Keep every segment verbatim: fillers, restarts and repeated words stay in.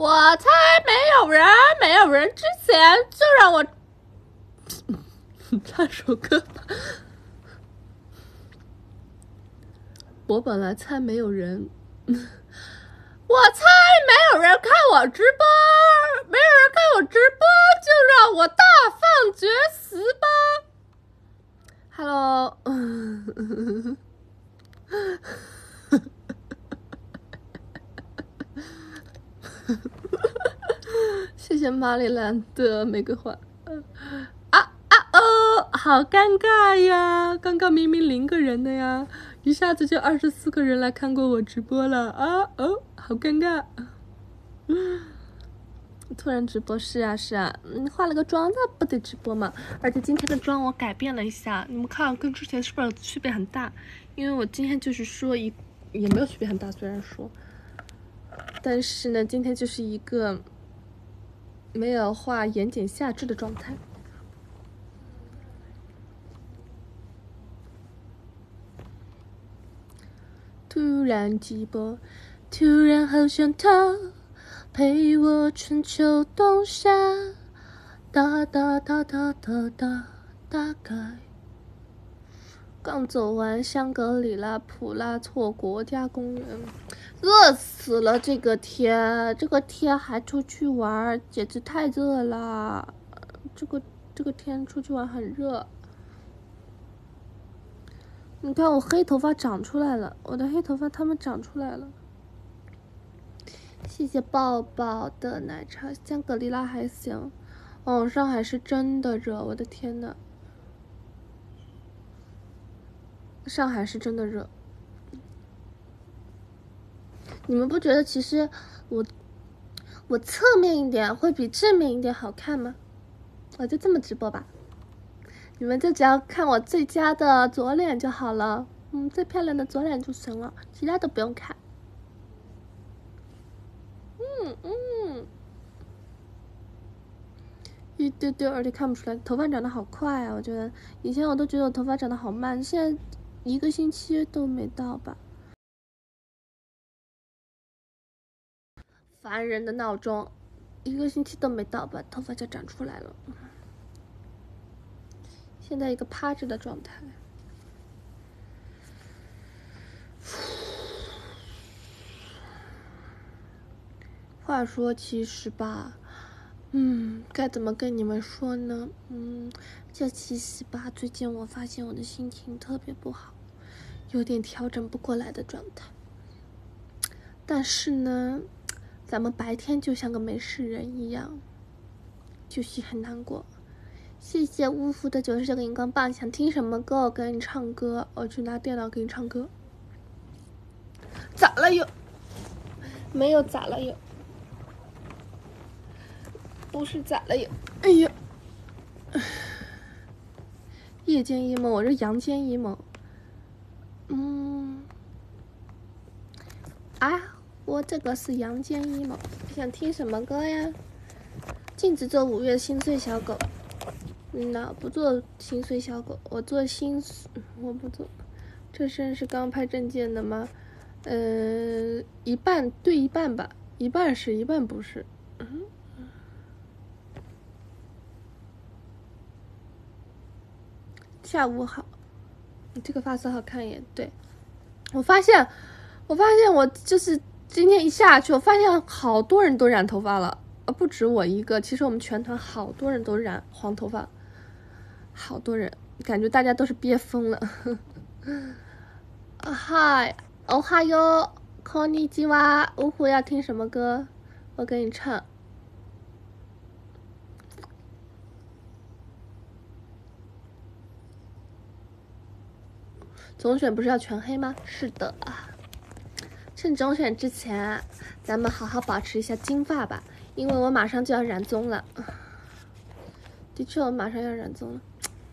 我猜没有人，没有人之前就让我唱首歌吧。我本来猜没有人，我猜没有人看我直播，没有人看我直播，就让我大放厥词吧。Hello， 谢谢马里兰的玫瑰花。啊啊哦，好尴尬呀！刚刚明明零个人的呀，一下子就二十四个人来看过我直播了啊哦，好尴尬。突然直播是啊是啊，嗯，化了个妆那不得直播嘛？而且今天的妆我改变了一下，你们看跟之前是不是区别很大？因为我今天就是说一也没有区别很大，虽然说，但是呢，今天就是一个没有画眼睑下至的状态。突然直播，突然好想他陪我春秋冬夏，哒哒哒哒哒哒，大概。刚走完香格里拉普拉措国家公园，热死了！这个天，这个天还出去玩，简直太热了。这个这个天出去玩很热。你看我黑头发长出来了，我的黑头发它们长出来了。谢谢抱抱的奶茶，香格里拉还行。哦，上海是真的热，我的天呐。上海是真的热，你们不觉得其实我我侧面一点会比正面一点好看吗？我就这么直播吧，你们就只要看我最佳的左脸就好了，嗯，最漂亮的左脸就行了，其他都不用看。嗯嗯，一丢丢，而且看不出来，头发长得好快啊！我觉得以前我都觉得我头发长得好慢，现在一个星期都没到吧。烦人的闹钟，一个星期都没到吧，头发就长出来了。现在一个趴着的状态。话说，其实吧，嗯，该怎么跟你们说呢？嗯，这其实吧，最近我发现我的心情特别不好，有点调整不过来的状态。但是呢，咱们白天就像个没事人一样，就是很难过。谢谢乌夫的九十九个荧光棒，想听什么歌我给你唱歌，我去拿电脑给你唱歌。咋了又？没有咋了又？不是咋了又？哎呀，夜间 emo， 我是阳间 emo。嗯，啊，我这个是阳间 emo， 想听什么歌呀？禁止做五月心碎小狗。嗯呐，不做心碎小狗，我做心，我不做。这身是刚拍证件的吗？呃，一半对一半吧，一半是一半不是。嗯，下午好，你这个发色好看耶。对，我发现，我发现我就是今天一下去，我发现好多人都染头发了，呃，不止我一个。其实我们全团好多人都染黄头发。好多人，感觉大家都是憋疯了。嗨，哦哈哟，こんにちは，呜呼，要听什么歌？我给你唱。总选不是要全黑吗？是的啊。趁总选之前，咱们好好保持一下金发吧，因为我马上就要染棕了。的确，我马上要染棕了。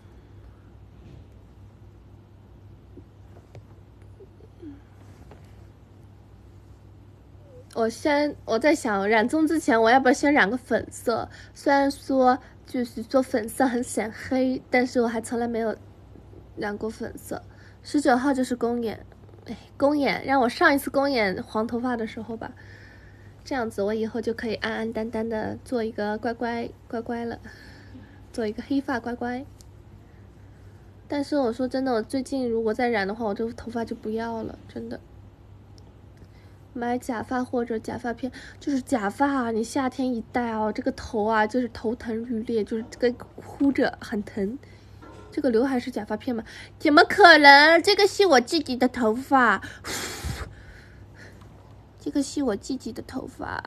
我先我在想染棕之前，我要不要先染个粉色？虽然说就是说粉色很显黑，但是我还从来没有染过粉色。十九号就是公演，哎，公演让我上一次公演黄头发的时候吧， 这样子我以后就可以安安淡淡的做一个乖乖乖乖了，做一个黑发乖乖。但是我说真的，我最近如果再染的话，我这个头发就不要了，真的。买假发或者假发片，就是假发啊，你夏天一戴哦，这个头啊就是头疼欲裂，就是这个呼着很疼。这个刘海是假发片吗？怎么可能？这个是我自己的头发，这个是我自己的头发，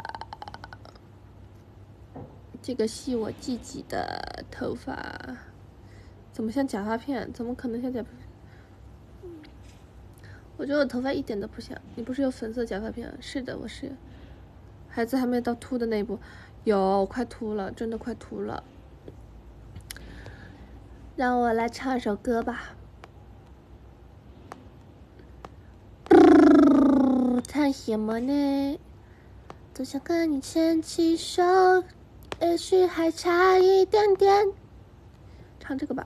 这个是我自己的头发，怎么像假发片？怎么可能像假发片？我觉得我头发一点都不像。你不是有粉色假发片？是的，我是。孩子还没到秃的那一步，有，我快秃了，真的快秃了。让我来唱一首歌吧。唱什么呢？多想跟你牵起手，也许还差一点点。唱这个吧。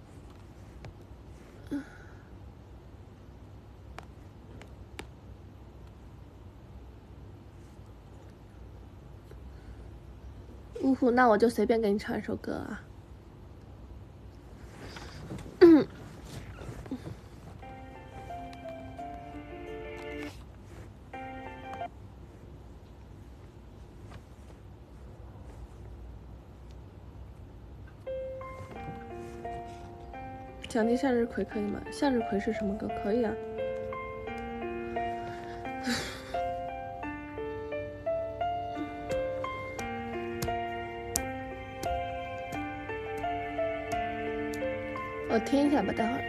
呜呼，那我就随便给你唱一首歌啊。嗯。奖励向日葵可以吗？向日葵是什么歌？可以啊。我听一下吧，待会儿。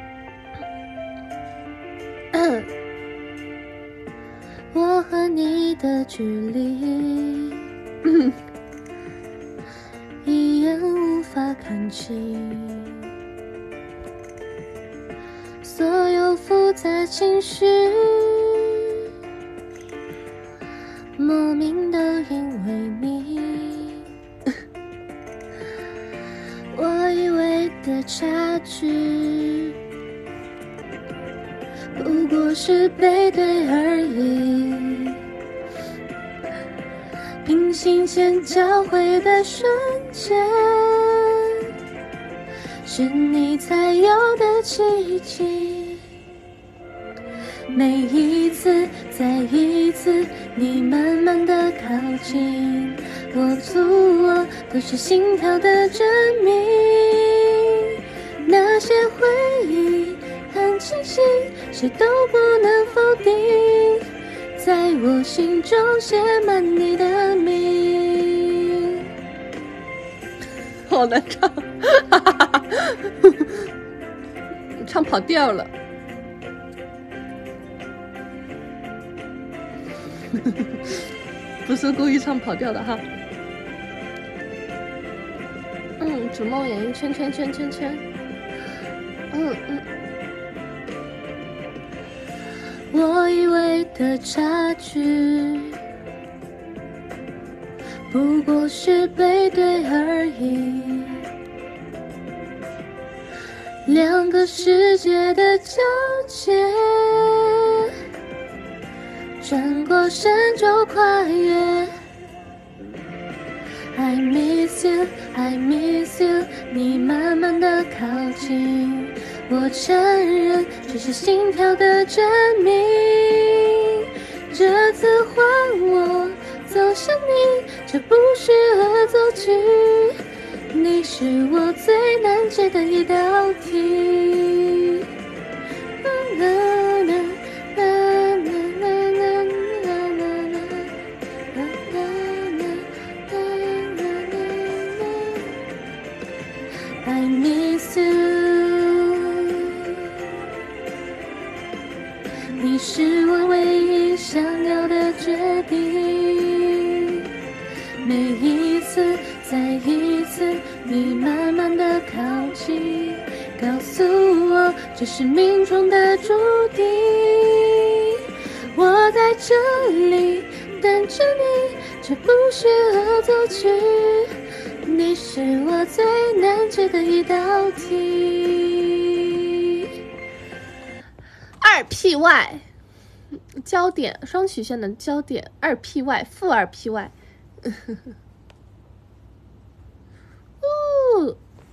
我和你的距离，一眼无法看清，所有复杂情绪，莫名都因为你。我以为的差距，不过是背对而已。平行线交汇的瞬间，是你才有的奇迹。每一次，再一次，你慢慢的靠近，我足我都是心跳的证明。那些回忆很清晰，谁都不能否定，在我心中写满你的名。好难唱，唱跑调了。不是故意唱跑调的哈。嗯，逐梦演艺圈圈圈圈圈。嗯嗯。我以为的差距，不过是背对而已。两个世界的交界，转过身就跨越。I miss you, I miss you， 你慢慢的靠近，我承认这是心跳的证明。这次换我走向你，这不是恶作剧，你是我最难解的一道题。I miss you， 你是我唯一想要的决定。每一次，再一次，你慢慢的靠近，告诉我这是命中的注定。我在这里等着你，这不是恶作剧，你是我最难解的一道题。二 P Y， 焦点，双曲线的焦点，二 P Y 负二 P Y。哦，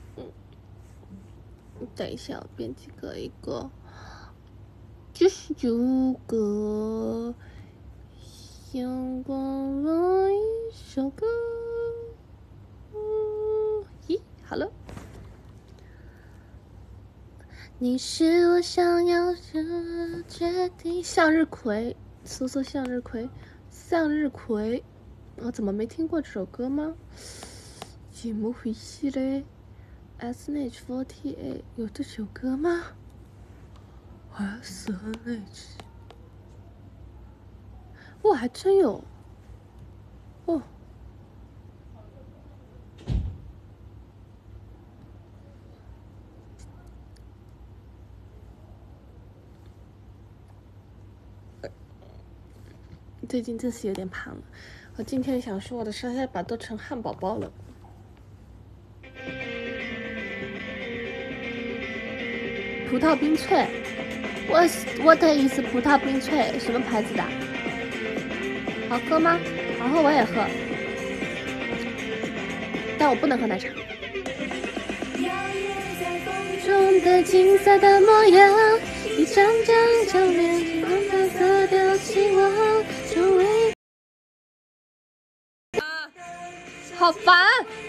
等一下，我编辑个一个，九十九个阳光了一首歌。咦，好了。你是我想要的决定。向日葵，搜搜向日葵，向日葵，我怎么没听过这首歌吗？怎么回事嘞 ？S N H 四十八有这首歌吗 ？S N H， 哇，还真有哦。最近真是有点胖了，我今天想说我的上下巴都成汉堡包了。葡萄冰萃，我 what is 葡萄冰萃？什么牌子的？好喝吗？好喝，我也喝，但我不能喝奶茶。中的金色的模样，一张张照片，金黄白色的希望，周围。啊，好烦！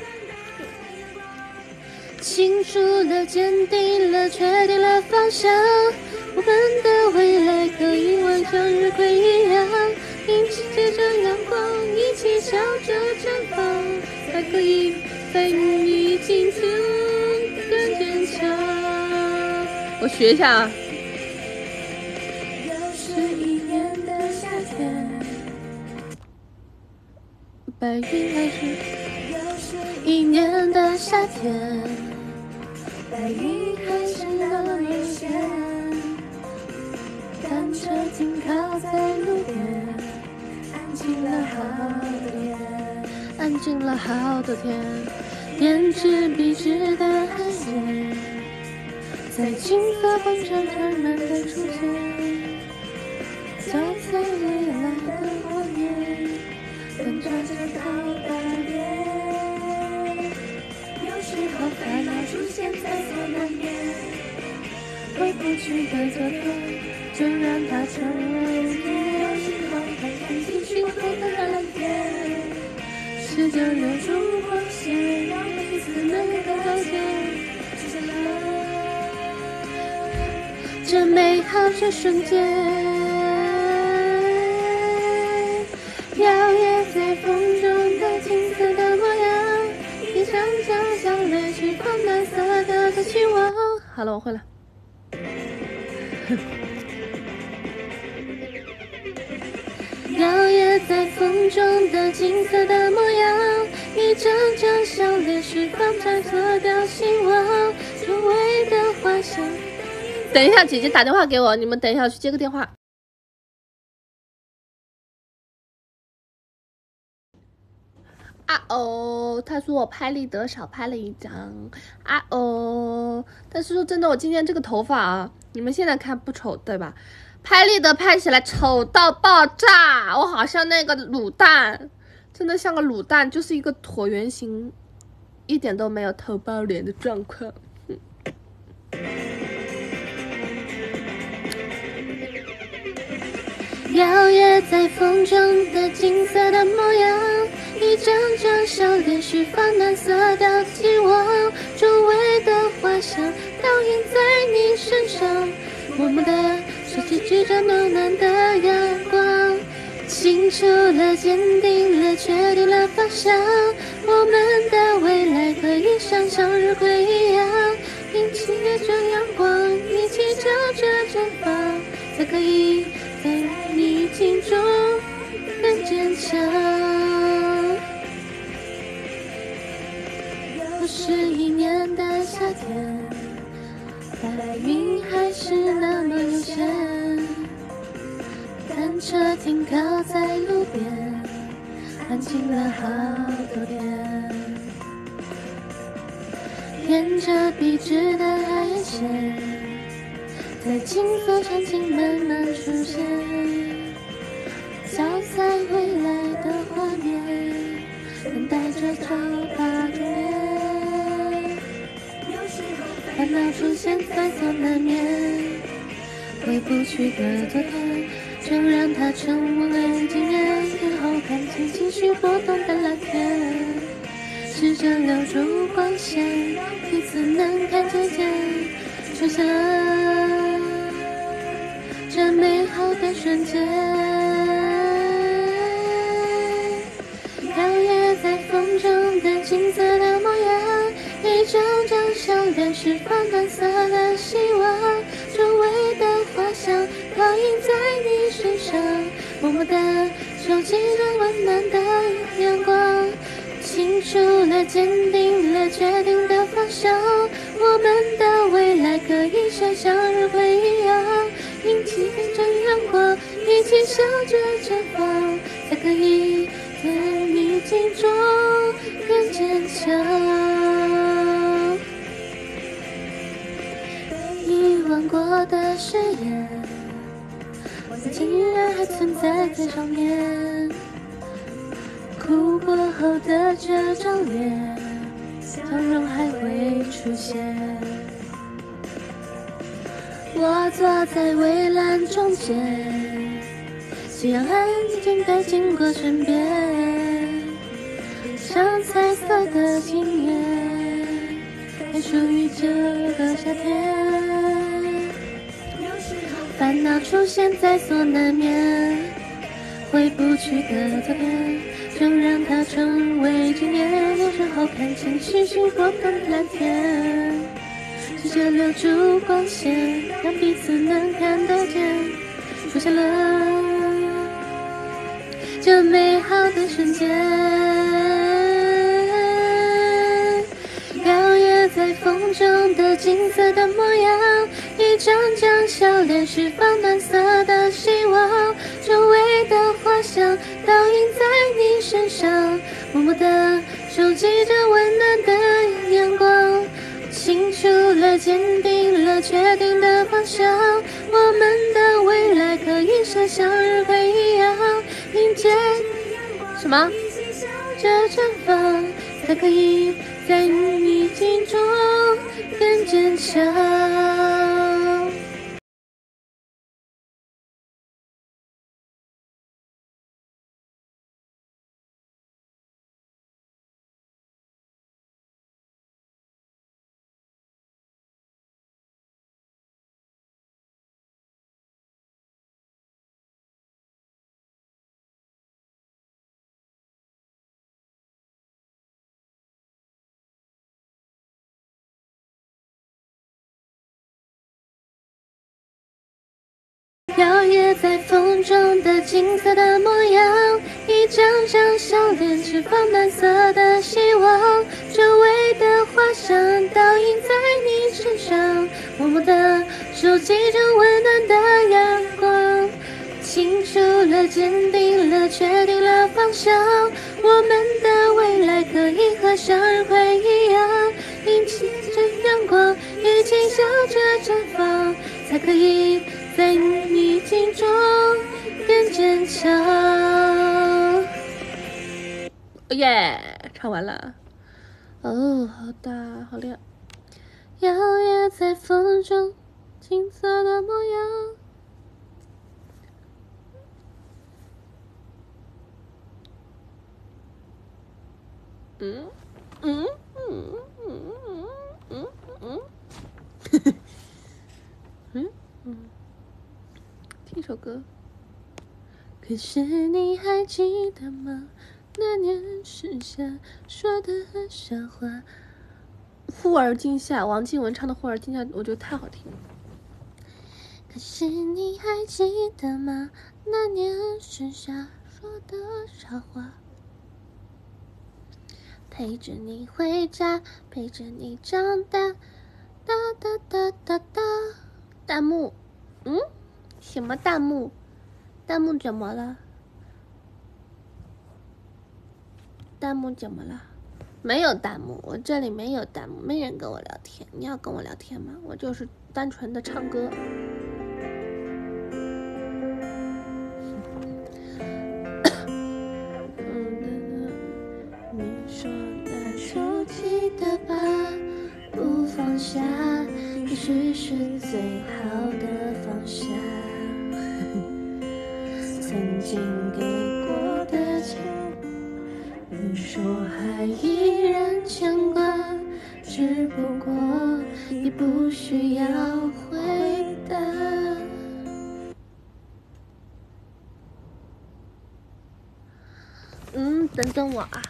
清楚了，坚定了，确定了方向，我们的未来可以像向日葵一样，迎接着阳光，一起笑着绽放，才可以在你尽头更坚强。我学一下啊。又是一年的夏天，白云还是又是一年的夏天，白云还是那么明显，单车停靠在路边，安静了好多天，安静了好多天，编织笔直的汗线，在金色广场慢慢的出现，夹在未来的画面，等着着到达点。有时候烦恼出现在所难免，回不去的昨天，就让它成为明天。有时候看看情绪会的蓝天，时间留住光线，让彼此能够了解。这美好这瞬间，摇曳在风中的金色的模样，一张张像泪是放蓝色的的希望。好了，我会了。摇曳在风中的金色的模样，一张张像泪是放彩色的希望，周围的花香。等一下，姐姐打电话给我，你们等一下，我去接个电话。啊哦，他说我拍立得少拍了一张。啊哦，但是说真的，我今天这个头发啊，你们现在看不丑对吧？拍立得拍起来丑到爆炸，我好像那个卤蛋，真的像个卤蛋，就是一个椭圆形，一点都没有头包脸的状况。摇曳在风中的金色的模样，一张张笑脸释放蓝色的希望，周围的花香倒映在你身上，我们的手机举着暖暖的阳光，清楚了，坚定了，确定了方向，我们的未来可以像向日葵一样，迎接着阳光，一起笑着绽放，才可以在你心中更坚强。又是一年的夏天，白云还是那么悠闲，单车停靠在路边，安静了好多天，沿着笔直的海线，在金色场景慢慢出现， 消在未来的画面，等待着找到终点。烦恼出现在所难免，回不去的昨天，就让它成为纪念。以后看清情绪波动的蓝天，试着留住光线，彼此能看得见，出现了这美好的瞬间。摇曳在风中的金色的模样，一张张笑脸释放蓝色的希望，周围的花香倒映在你身上，默默地收集着温暖的阳光，清楚了，坚定了，决定的方向，我们的未来可以像向日葵一样，迎接着阳光，一起笑着绽放，才可以在逆境中更坚强。遗忘过的誓言，竟然还存在在上面，哭过后的这张脸，笑容还会出现。我坐在蔚蓝中间，夕阳安静地经过身边，像彩色的今夜，还属于这个夏天。烦恼出现在所难免，回不去的昨天，就让它成为纪念。有时候看清情绪波动的蓝天，试着留住光线，让彼此能看得见，出现了这美好的瞬间。摇曳在风中的金色的模样，一张张笑脸释放暖色的希望，周围的花香倒映在你身上，默默地收集着温暖的阳光，清楚了，坚定了，决定的方向，我们的未来可以像向日葵一样，迎接什么这绽放，才可以在逆境中更坚强。摇曳在风中的金色的模样，一张张笑脸释放蓝色的希望，周围的花香倒映在你身上，默默地收集着温暖的阳光，清楚了，坚定了，确定了方向，我们的未来可以和向日葵一样，迎接着阳光，一起笑着绽放，才可以在逆境中更坚强。耶、yeah, 唱完了。哦，好大，好亮。摇曳在风中，金色的模样。嗯嗯嗯嗯嗯嗯嗯嗯嗯，听首歌。可是你还记得吗？那年盛夏说的傻话。忽而今夏，王靖雯唱的《忽而今夏》，我觉得太好听了。可是你还记得吗？那年盛夏说的傻话。陪着你回家，陪着你长大，哒哒哒哒哒。弹幕，嗯，什么弹幕？弹幕怎么了？弹幕怎么了？没有弹幕，我这里没有弹幕，没人跟我聊天。你要跟我聊天吗？我就是单纯的唱歌。 许是最好的放下。曾经给过的情，你说还依然牵挂，只不过你不需要回答。嗯，等等我啊。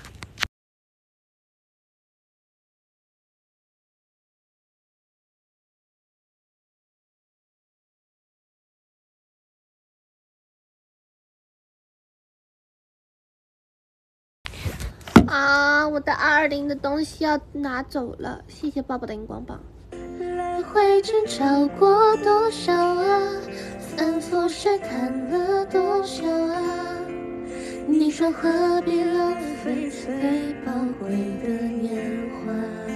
啊，我的二二零的东西要拿走了，谢谢爸爸的荧光棒。来回争吵过多少啊，反复试探了多少啊，你说何必浪费最宝贵的年华。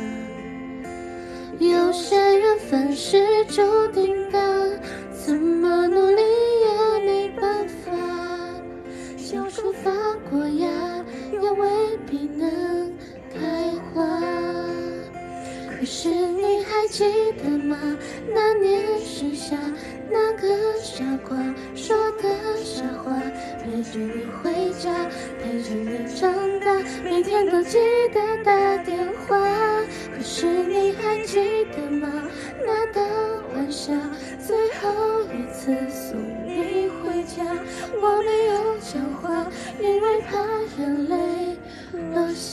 有些缘分是注定的，怎么努力也没办法，小树发过芽也未必能开花。可是你还记得吗？那年盛夏，那个傻瓜说的傻话，陪着你回家，陪着你长大，每天都记得打电话。可是你还记得吗？那道晚霞，最后一次送你回家，我没有讲话，因为怕眼泪落下。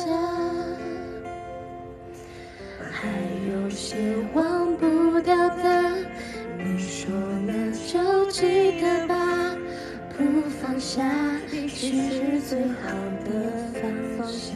还有些忘不掉的，你说那就记得吧，不放下其实最好的放下。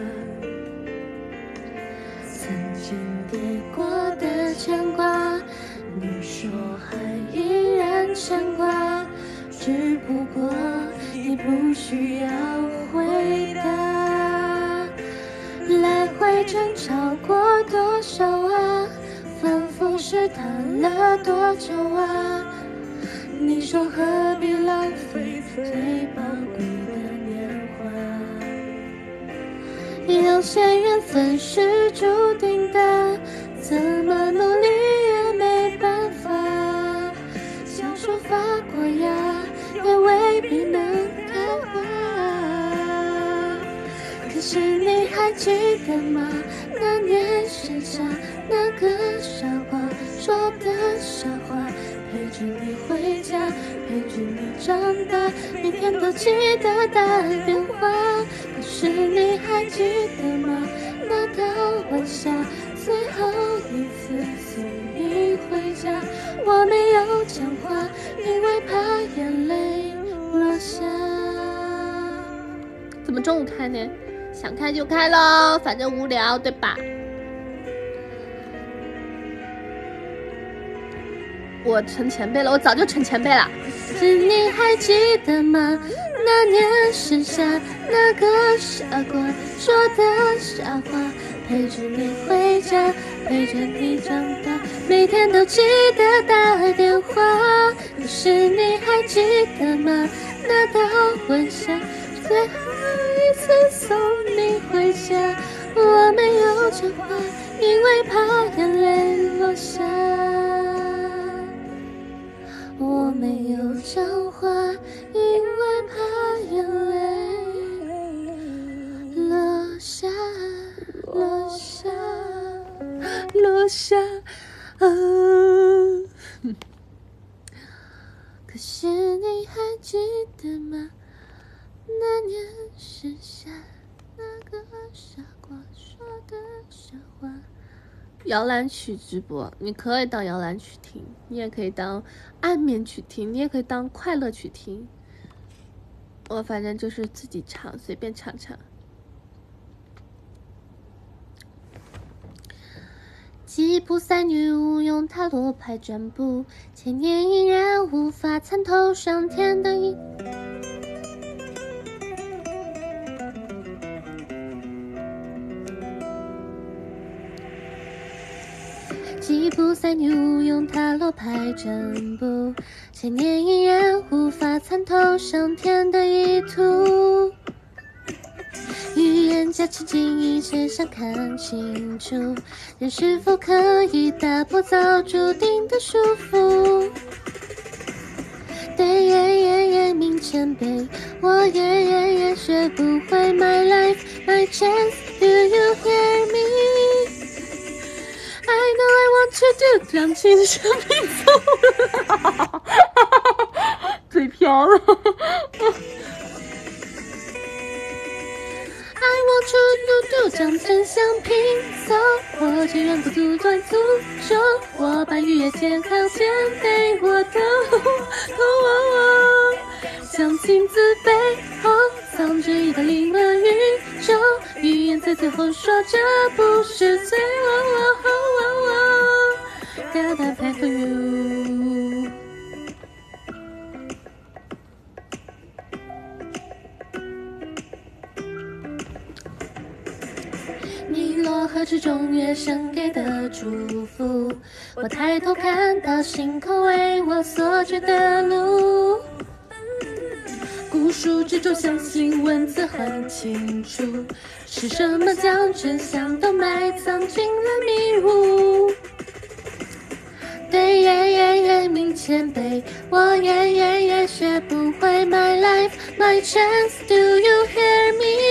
曾经给过的牵挂，你说还依然牵挂，只不过你不需要回答。来回争吵过多少啊，反复试探了多久啊，你说何必浪费最宝贵的年华。有些缘分是注定的，怎么努力也没办法，小树发过芽也未必能开花。可是你还记得吗？那年盛夏，那个傻瓜说的傻话，陪着你回家，陪着你长大，每天都记得打电话。可是你还记得吗？那道晚霞，最后一次送你回家，我没有讲话，因为怕眼泪落下。怎么中午开呢？想开就开咯，反正无聊，对吧？我成前辈了，我早就成前辈了。是你还记得吗？那年盛夏，那个傻瓜说的傻话，陪着你回家，陪着你长大，每天都记得打电话。可是你还记得吗？那道晚霞，最后一次送你回家，我没有讲话，因为怕眼泪落下。我没有讲话，因为怕眼泪落下，落下，落下。啊、可是你还记得吗？那年盛夏，那个傻瓜说的傻话。摇篮曲直播，你可以当摇篮曲听，你也可以当暗面曲听，你也可以当快乐曲听。我反正就是自己唱，随便唱唱。吉普赛女巫用塔罗牌占卜，千年依然无法参透上天的意。吉普赛女巫用塔罗牌占卜，千年依然无法参透上天的意图。预言人家吃惊，一直想看清楚，人是否可以打破早注定的束缚。对耶耶耶，明前辈，我耶耶耶学不会 my life my chance do you hear me I know I want to do 两情生命走了嘴瓢了I want to do do 将真相拼凑，我竟然不阻断诅咒，我把逾越健康肩背我的头，相信字背后藏着一个灵魂宇宙，语言在最后说这不是罪。God I pray for you。你落河之中月升给的祝福，我抬头看到星空为我所指的路。古书之中相信文字很清楚，是什么将真相都埋藏进了迷雾。对耶耶耶，明前辈，我耶耶耶学不会 my life my chance do you hear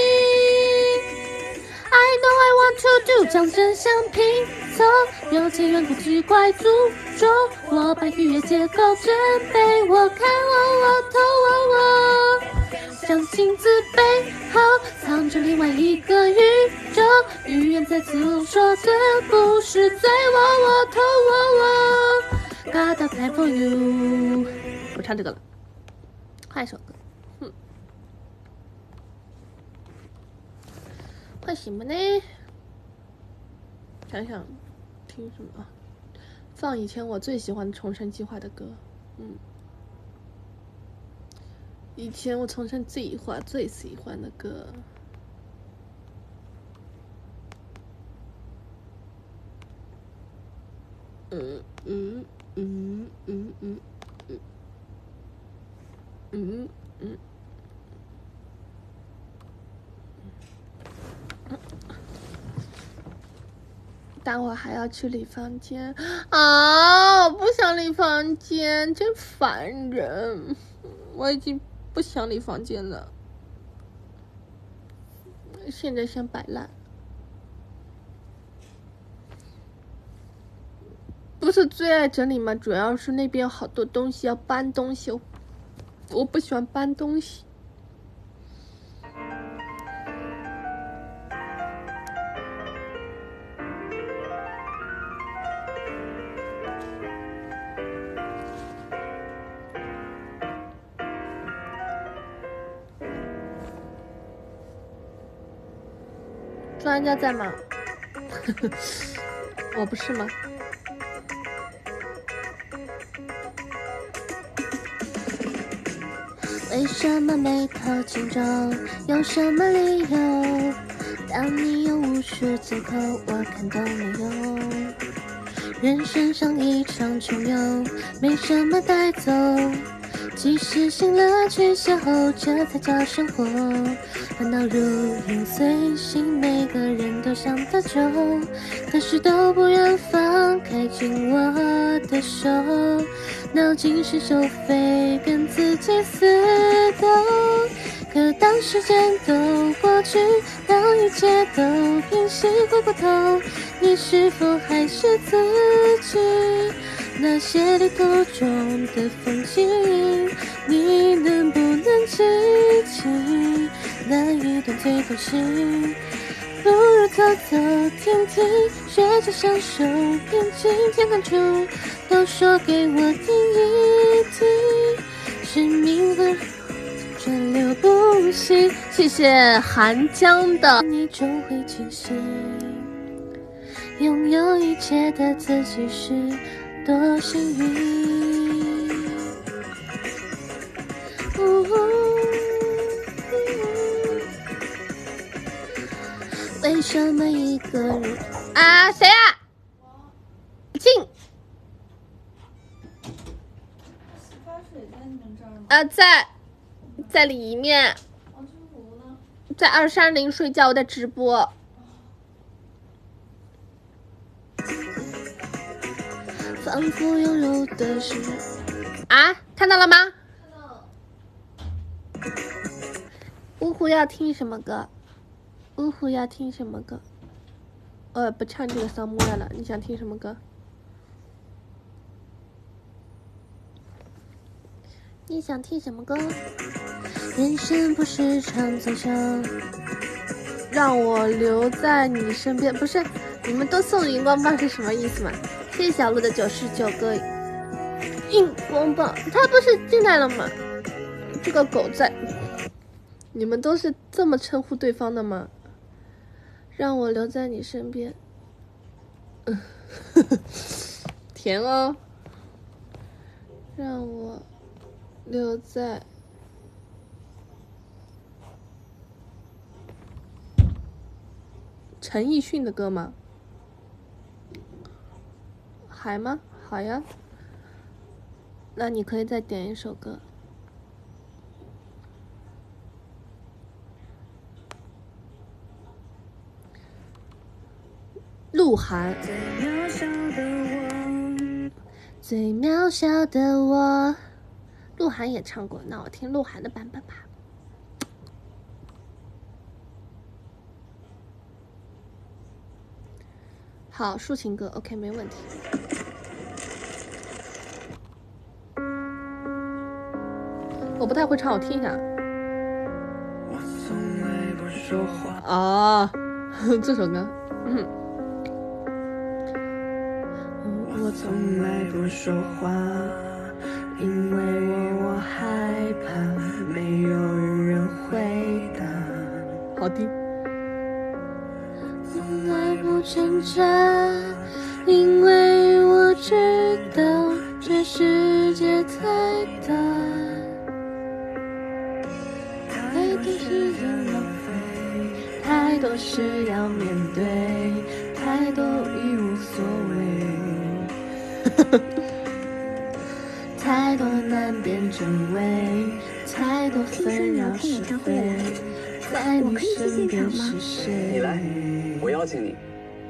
me?I know I want to do 将真相拼凑，有钱远古只怪诅咒，我把逾越结构真被我看我我头我我，相信字背后藏着另外一个宇宙，语言在自我说这不是罪我我头我我 God I pray for you。 我唱这个了，换一首歌。换什么呢？想想听什么？放以前我最喜欢的重生计划的歌。嗯，以前我重生计划最喜欢的歌。嗯嗯嗯嗯嗯嗯嗯嗯。待会儿还要去理房间啊！我不想理房间，真烦人。我已经不想理房间了，现在想摆烂。不是最爱整理吗？主要是那边有好多东西要搬东西，我不喜欢搬东西。专家在吗？我不是吗？为什么眉头紧皱？有什么理由？当你有无数借口，我看都没用。人生像一场穷游，没什么带走。及时性乐趣邂逅，这才叫生活。烦恼如影随形，每个人都想得救，可是都不愿放开紧我的手。闹精神收费，跟自己死斗。可当时间都过去，当一切都平息，回过头，你是否还是自己？那些旅途中的风景，你能不能记起那一段最动心？不如走走停停，学着享受平静，天感触都说给我听一听，生命会川流不息。谢谢寒江的你终会清醒，拥有一切的自己是多幸运。呜为什么一个人啊？谁啊？静。 洗发水在你们这儿吗？ 啊，在在里面。 王春福呢？ 在二三零睡觉的直播。仿佛拥有的是啊，看到了吗？ 看到了。 芜湖要听什么歌？芜湖要听什么歌？呃，不唱这个桑木亚了，你想听什么歌？你想听什么歌？人生不是场足球，让我留在你身边。不是，你们都送荧光棒是什么意思嘛？谢谢小鹿的九十九个荧光棒，他不是进来了吗？这个狗在，你们都是这么称呼对方的吗？让我留在你身边，嗯，甜哦。让我留在。陈奕迅的歌吗？还吗？好呀。那你可以再点一首歌。鹿晗。最渺小的我，鹿晗也唱过，那我听鹿晗的版本吧。好，抒情歌 ，OK， 没问题。我不太会唱，我听一下。哦，这首歌，嗯。我从来不说话，因为我害怕没有人回答。好听。从来不挣扎，因为我知道这世界太大，太多时间浪费，太多事要面对，太多已无所谓，太多难辨真伪，太多纷扰是非，在你身边是谁？ 你来，我邀请你。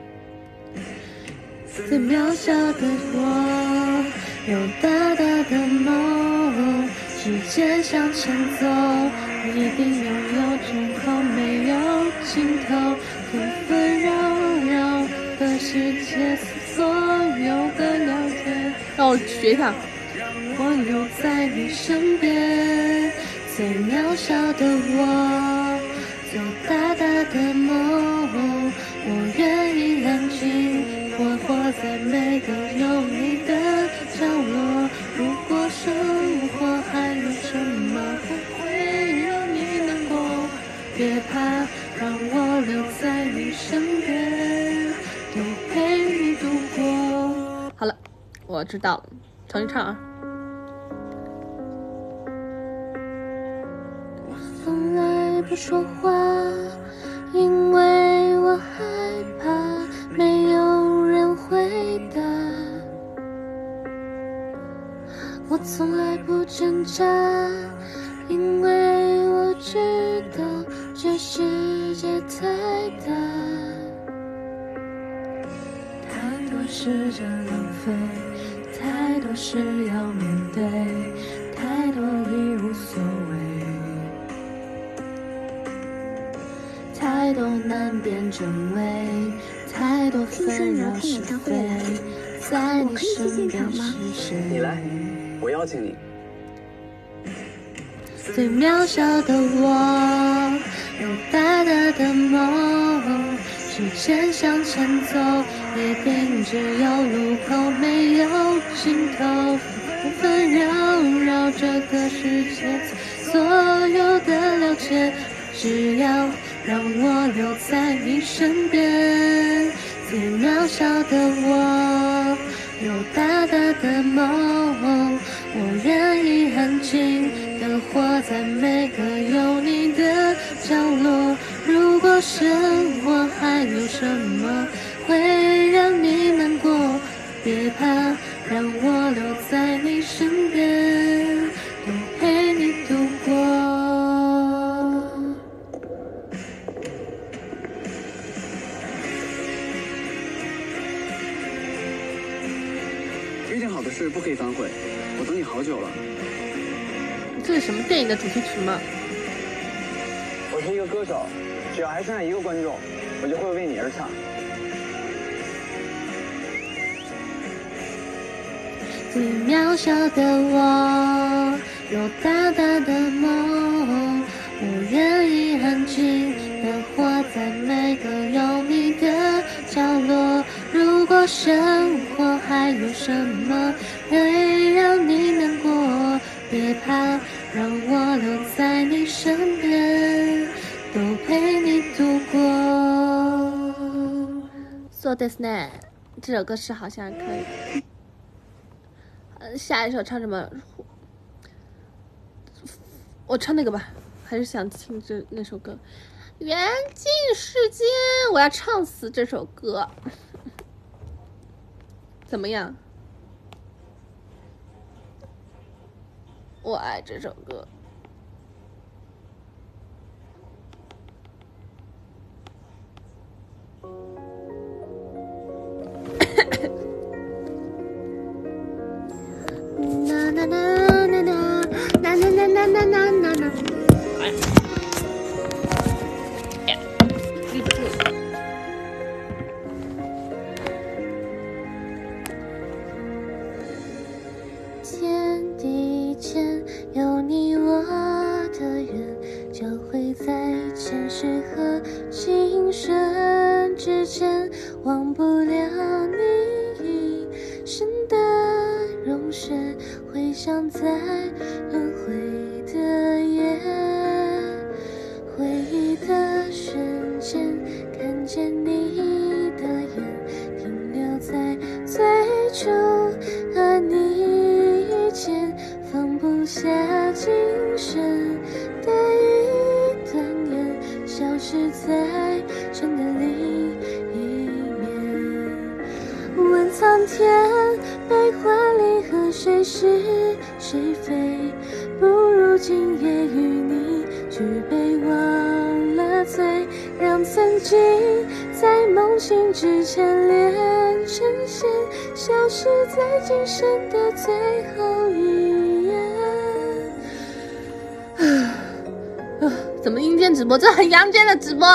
最渺小的我，有大大的梦，时间向前走，一定拥有之后没有尽头，纷纷扰扰的世界，所有的了解。让我学一下。我留在你身边，最渺小的我，最大大的梦，我愿意安静。我活在每个有你的角落，如果生活还有什么会让你难过，别怕，让我留在你身边，都陪你度过。好了，我知道了，重新唱啊。我从来不说话，因为我害怕没有人回答，我从来不挣扎，因为我知道这世界太大，太多时间浪费，太多事要面对，太多已无所谓，太多难辨真伪，太多纷扰是非，在你身边是谁？ 你来，我邀请你。 最渺小的我，有大大的梦，时间向前走，一定只有路口没有尽头，纷纷扰扰这个世界，所有的了解，只要让我留在你身边，最渺小的我，有大大的梦，我愿意安静地活在每个有你的角落，如果生活还有什么会让你难过，别怕，让我留在你身边，都陪你度过。 可以反悔，我等你好久了。 这是什么电影的主题曲吗？ 我是一个歌手，只要还剩下一个观众，我就会为你而唱。 最渺小的我，有大大的梦，我愿意安静的活在每个有你的角落。如果生活还有什么会让你难过，别怕，让我留在你身边，都陪你度过。そうですね，这首歌是好像可以。呃，下一首唱什么？我唱那个吧，还是想听这那首歌。缘尽世间，我要唱死这首歌，怎么样？我爱这首歌。啦啦啦啦啦啦啦啦啦啦啦啦啦！哎呀，立不住。天地间有你我的缘，交汇在前世和今生之间，忘不了你一生的容雪，回响在轮回的夜，回忆的瞬间，看见你的眼，停留在最初和你遇见，放不下今生的一段缘，消失在真的另一面。问苍天，悲欢离合谁是谁非，不如今夜与你举杯忘了醉，让曾经在梦醒之前连成线，消失在今生的最后一眼。啊，怎么阴间直播？这很阳间的直播。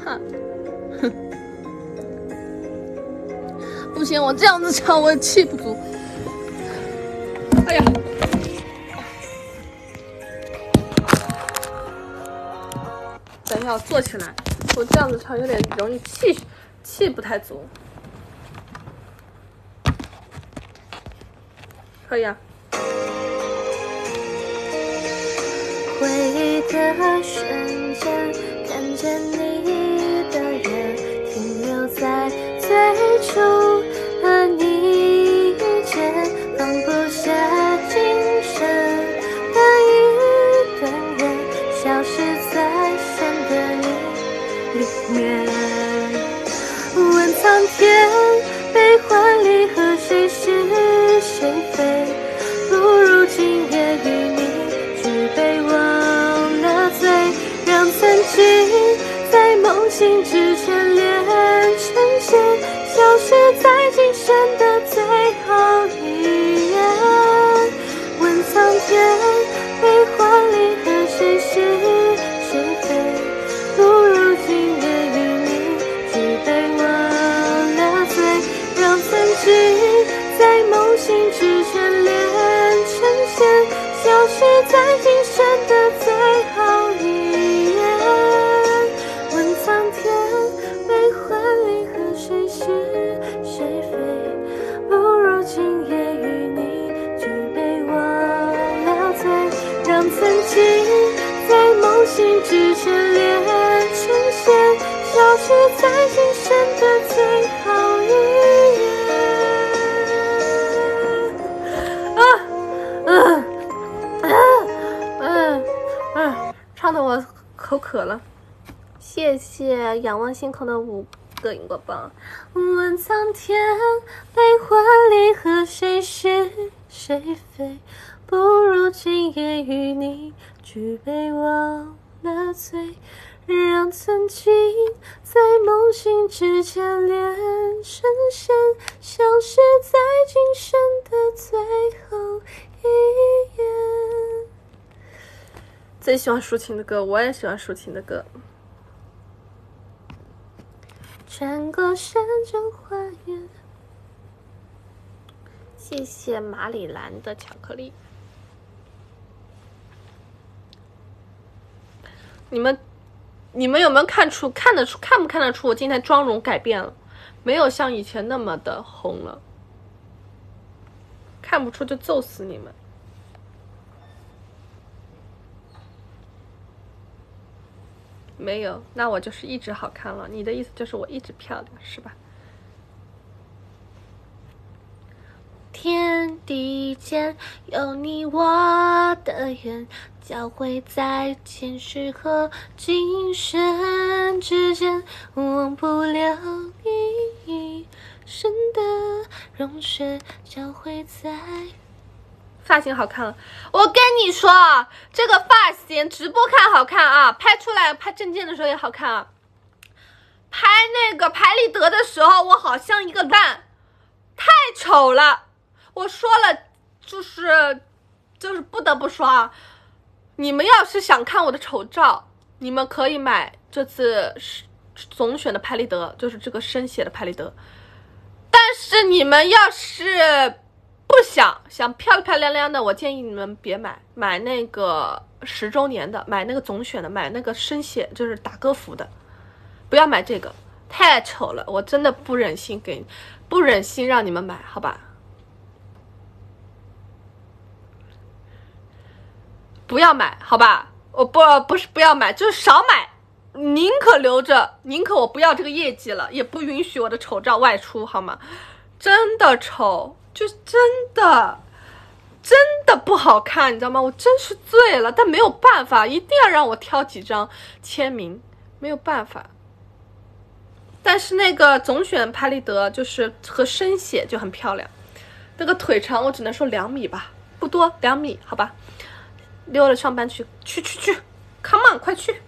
不行，我这样子唱我也气不足。哎呀，等一下，我坐起来。我这样子唱有点容易气气不太足。可以啊。回忆的瞬间，看见你的眼，停留在最初和你遇见，放不下今生的一段缘，消失在深的你里面。问苍天，悲欢离合谁是谁非，不如今夜与你举杯忘了醉，让曾经在梦醒之前连成线，消失在今生的最后一眼。问苍天，悲欢离合谁是谁非，不如今夜与你举杯忘了醉，让曾经在梦醒之前连成线，消失在今生的最后一眼。问苍天，悲欢离合谁是谁非，不如今夜与你举杯忘了醉，让曾经在梦醒之前连成线，消失在今生的最后一眼。啊啊啊啊啊！唱的我口渴了。谢谢仰望星空的五个荧光棒。问苍天，悲欢离合谁是谁非，不如今夜与你举杯忘了醉， 让曾经在梦醒之前连成线，消失在今生的最后一眼。最喜欢抒情的歌，我也喜欢抒情的歌。穿过山中花园。谢谢马里兰的巧克力。你们，你们有没有看出看得出看不看得出我今天妆容改变了？没有像以前那么的红了。看不出就揍死你们。没有，那我就是一直好看了。你的意思就是我一直漂亮，是吧？天地间有你我的缘，交汇在前世和今生之间，忘不了你一生的融雪，交汇在。发型好看了，我跟你说，这个发型直播看好看啊，拍出来拍证件的时候也好看啊。拍那个拍立得的时候，我好像一个蛋，太丑了。我说了，就是就是不得不说啊，你们要是想看我的丑照，你们可以买这次总选的拍立得，就是这个深写的拍立得。但是你们要是不想想漂漂亮亮的，我建议你们别买，买那个十周年的，买那个总选的，买那个深写，就是打歌服的，不要买这个，太丑了，我真的不忍心给，不忍心让你们买，好吧？不要买，好吧？我不不是不要买，就是少买，宁可留着，宁可我不要这个业绩了，也不允许我的丑照外出，好吗？真的丑。就真的真的不好看，你知道吗？我真是醉了，但没有办法，一定要让我挑几张签名，没有办法。但是那个总选拍立得就是和深写就很漂亮，那个腿长我只能说两米吧，不多，两米，好吧。溜了上班去，去去去 ，come on， 快去！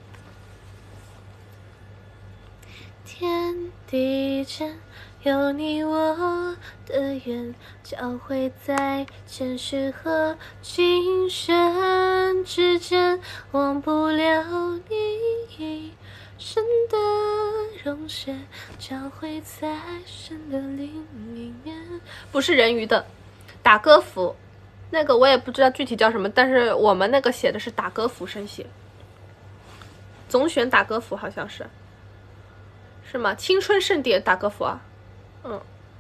天地间有你我的缘，交汇在前世和今生之间，忘不了你一生的融雪，交汇在生的另一面。不是人鱼的打歌服，那个我也不知道具体叫什么，但是我们那个写的是打歌服生写，总选打歌服好像是，是吗？青春盛典打歌服啊。嗯，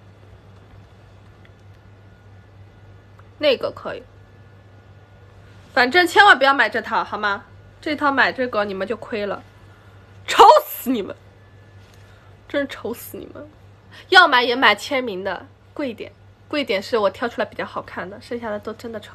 那个可以，反正千万不要买这套，好吗？这套买这个你们就亏了，丑死你们，真丑死你们！要买也买签名的，贵一点，贵一点是我挑出来比较好看的，剩下的都真的丑。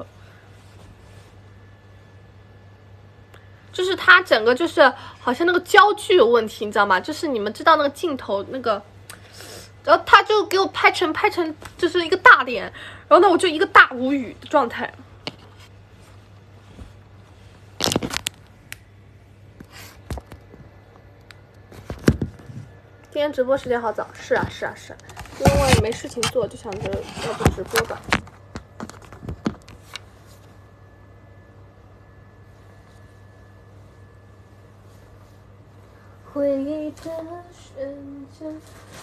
就是它整个就是好像那个焦距有问题，你知道吗？就是你们知道那个镜头那个。然后他就给我拍成拍成就是一个大脸，然后呢我就一个大无语的状态。今天直播时间好早，是啊是啊是啊，因为我也没事情做，就想着要不直播吧。回忆的瞬间。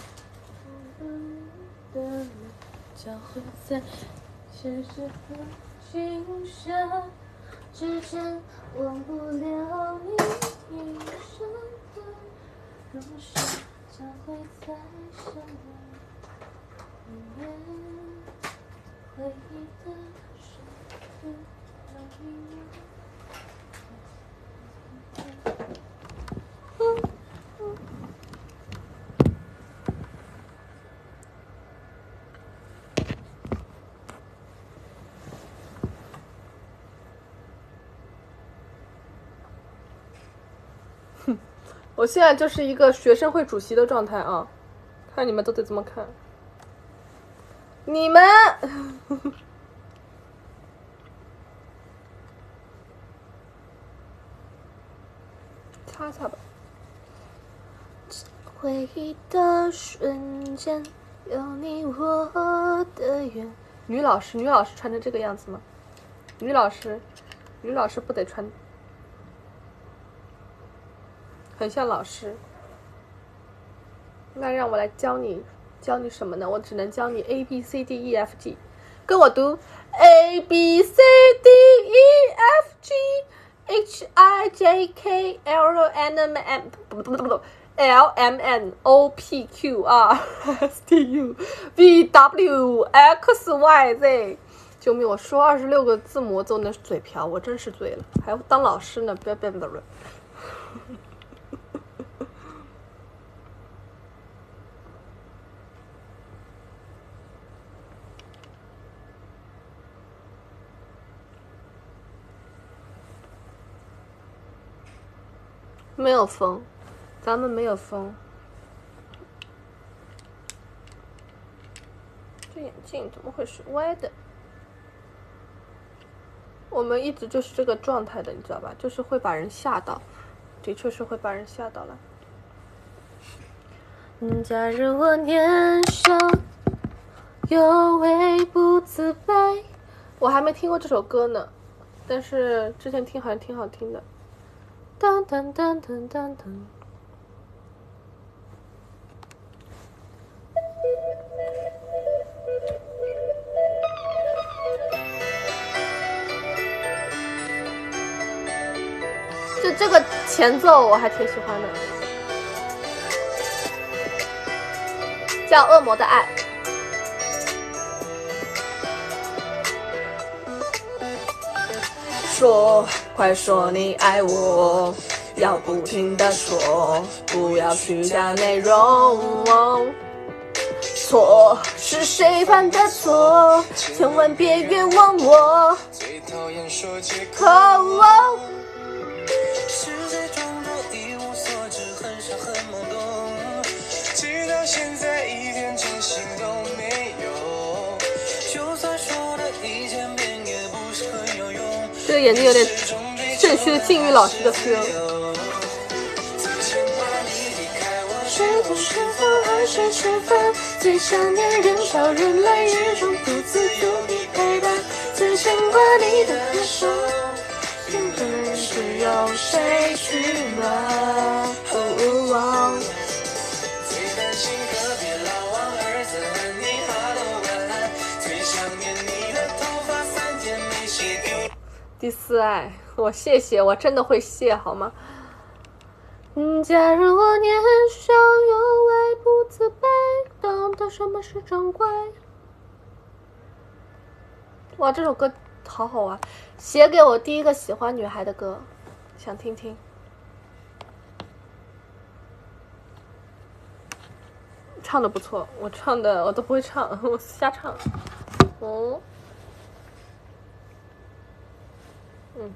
的交汇在前世和今生之间，忘不了你一生的融雪，交汇在生的里面，回忆的瞬间有你我。我现在就是一个学生会主席的状态啊，看你们都得怎么看。你们擦擦吧。 回忆的瞬间，有你我的缘。女老师，女老师穿成这个样子吗？女老师，女老师不得穿，很像老师。那让我来教你，教你什么呢？我只能教你 A B C D E F G， 跟我读 A B C D E F G H I J K L M N 不不不不 L M N O P Q R S T U V W X Y Z。救命！我说二十六个字母都能嘴瓢，我真是醉了，还要当老师呢！别别别别！没有风，咱们没有风。这眼镜怎么会是歪的？我们一直就是这个状态的，你知道吧？就是会把人吓到，的确是会把人吓到了。假如我年少有为不自卑，我还没听过这首歌呢，但是之前听好像挺好听的。当当当当当当。就这个前奏我还挺喜欢的，叫《恶魔的爱》。说，快说你爱我，要不停地说，不要虚假内容。错是谁犯的错？千万别冤枉我。最讨厌说借口。是在装作一无所知，很傻很懵懂，直到现在一点真心都没有。就算说了一千遍，也不是很有用。这个眼睛有点肾虚的禁欲老师的 feel。谁的时候爱谁吃饭，最想念人潮人来人中独自独地陪伴，最牵挂你的感受，心的人是由谁去暖？最担心隔壁老王儿子问你哈喽晚安，最想念你的头发三天没洗丢。第四爱，我谢谢，我真的会谢好吗？嗯，假如我年少有为不自卑，懂得什么是珍贵。哇，这首歌好好玩，写给我第一个喜欢女孩的歌，想听听。唱的不错，我唱的我都不会唱，我瞎唱。哦，嗯。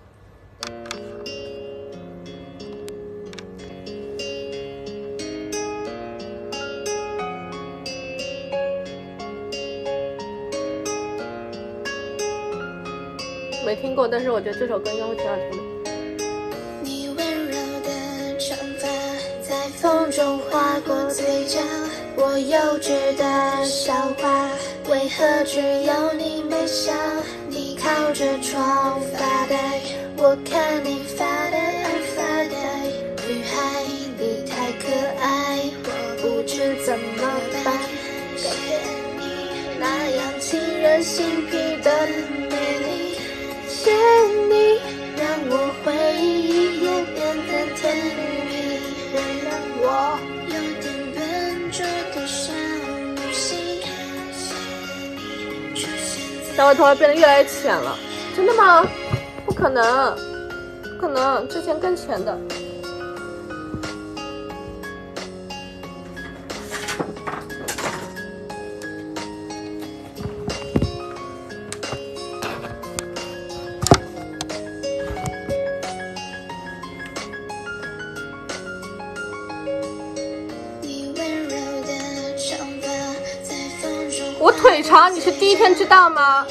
没听过，但是我觉得这首歌应该会挺好听的。你温柔的长发在风中划过嘴角，我幼稚的笑话为何只有你没笑？你靠着窗发呆，我看你发呆发呆。女孩你太可爱，我不知怎么办。感谢你那样沁人心脾的美丽，谢你让我回忆也变得甜蜜蜜，原谅我有点笨拙的小女心。但我头发变得越来越浅了，真的吗？不可能，不可能，之前更浅的。我腿长，你是第一天知道吗？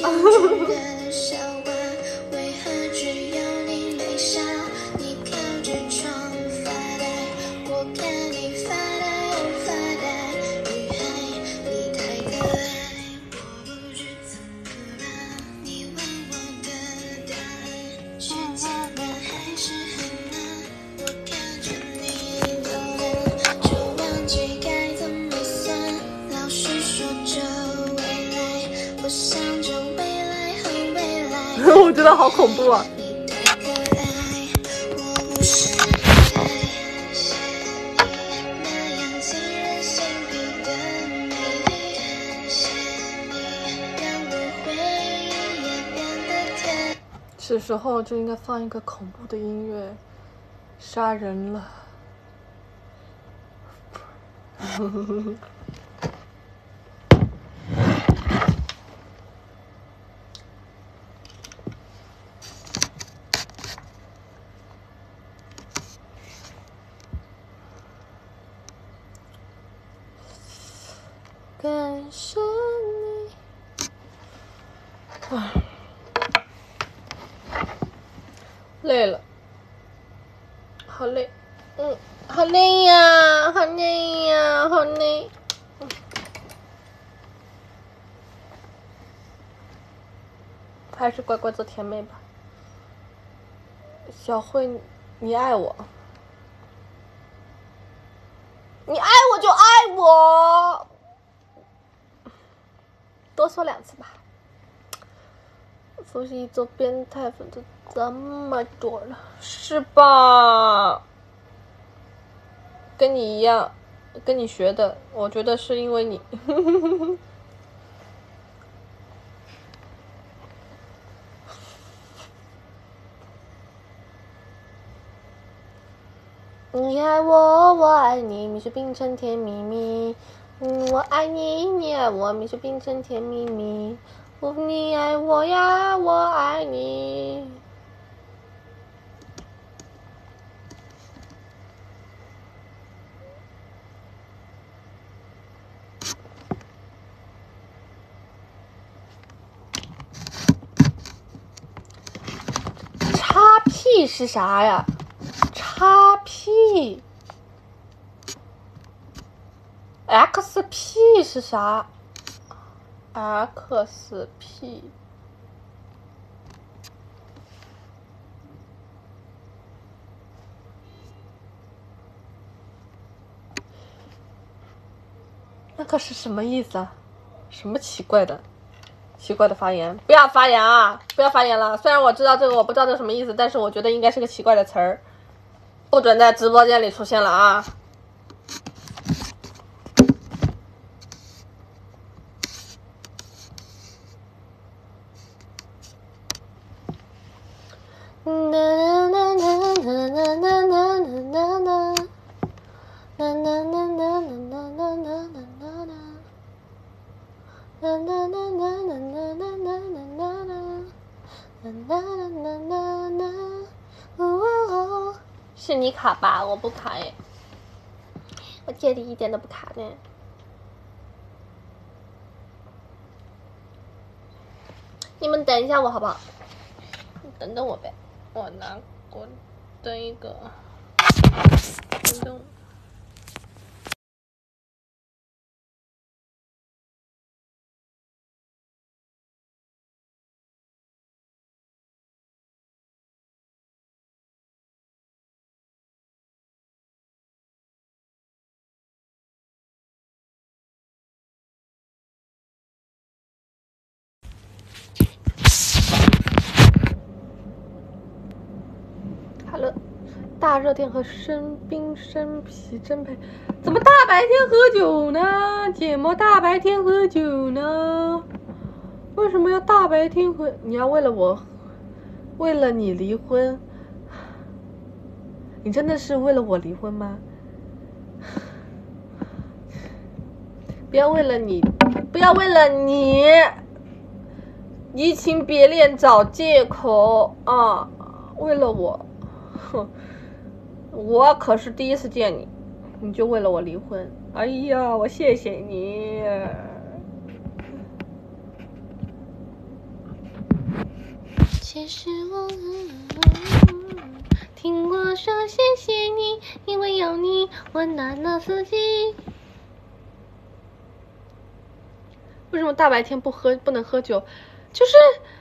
我觉得好恐怖啊。是时候就应该放一个恐怖的音乐，杀人了。感谢你。啊，累了，好累，嗯，好累呀，好累呀，好累。嗯、还是乖乖做甜妹吧。小慧，你爱我，你爱我就爱我，多说两次吧。复习做变态粉丝这么多了，是吧？跟你一样，跟你学的，我觉得是因为你。你爱我，我爱你，蜜雪冰城甜蜜蜜。嗯，我爱你，你爱我，蜜雪冰城甜蜜蜜。哦，你爱我呀，我爱你。叉 P 是啥呀？叉 P X P 是啥 ？X P 那个是什么意思啊？什么奇怪的奇怪的发言？不要发言啊！不要发言了。虽然我知道这个，我不知道这什么意思，但是我觉得应该是个奇怪的词儿，不准在直播间里出现了啊！是你卡吧？我不卡耶，我这里一点都不卡的。你们等一下我好不好？等等我呗，我拿我等一个，等等。好了，大热天和生冰生啤真配，怎么大白天喝酒呢？姐么大白天喝酒呢？为什么要大白天喝？你要为了我，为了你离婚？你真的是为了我离婚吗？不要为了你，不要为了你移情别恋找借口啊！为了我。哼，我可是第一次见你，你就为了我离婚？哎呀，我谢谢你。其实我听过说谢谢你，因为有你温暖了四季。为什么大白天不喝不能喝酒？就是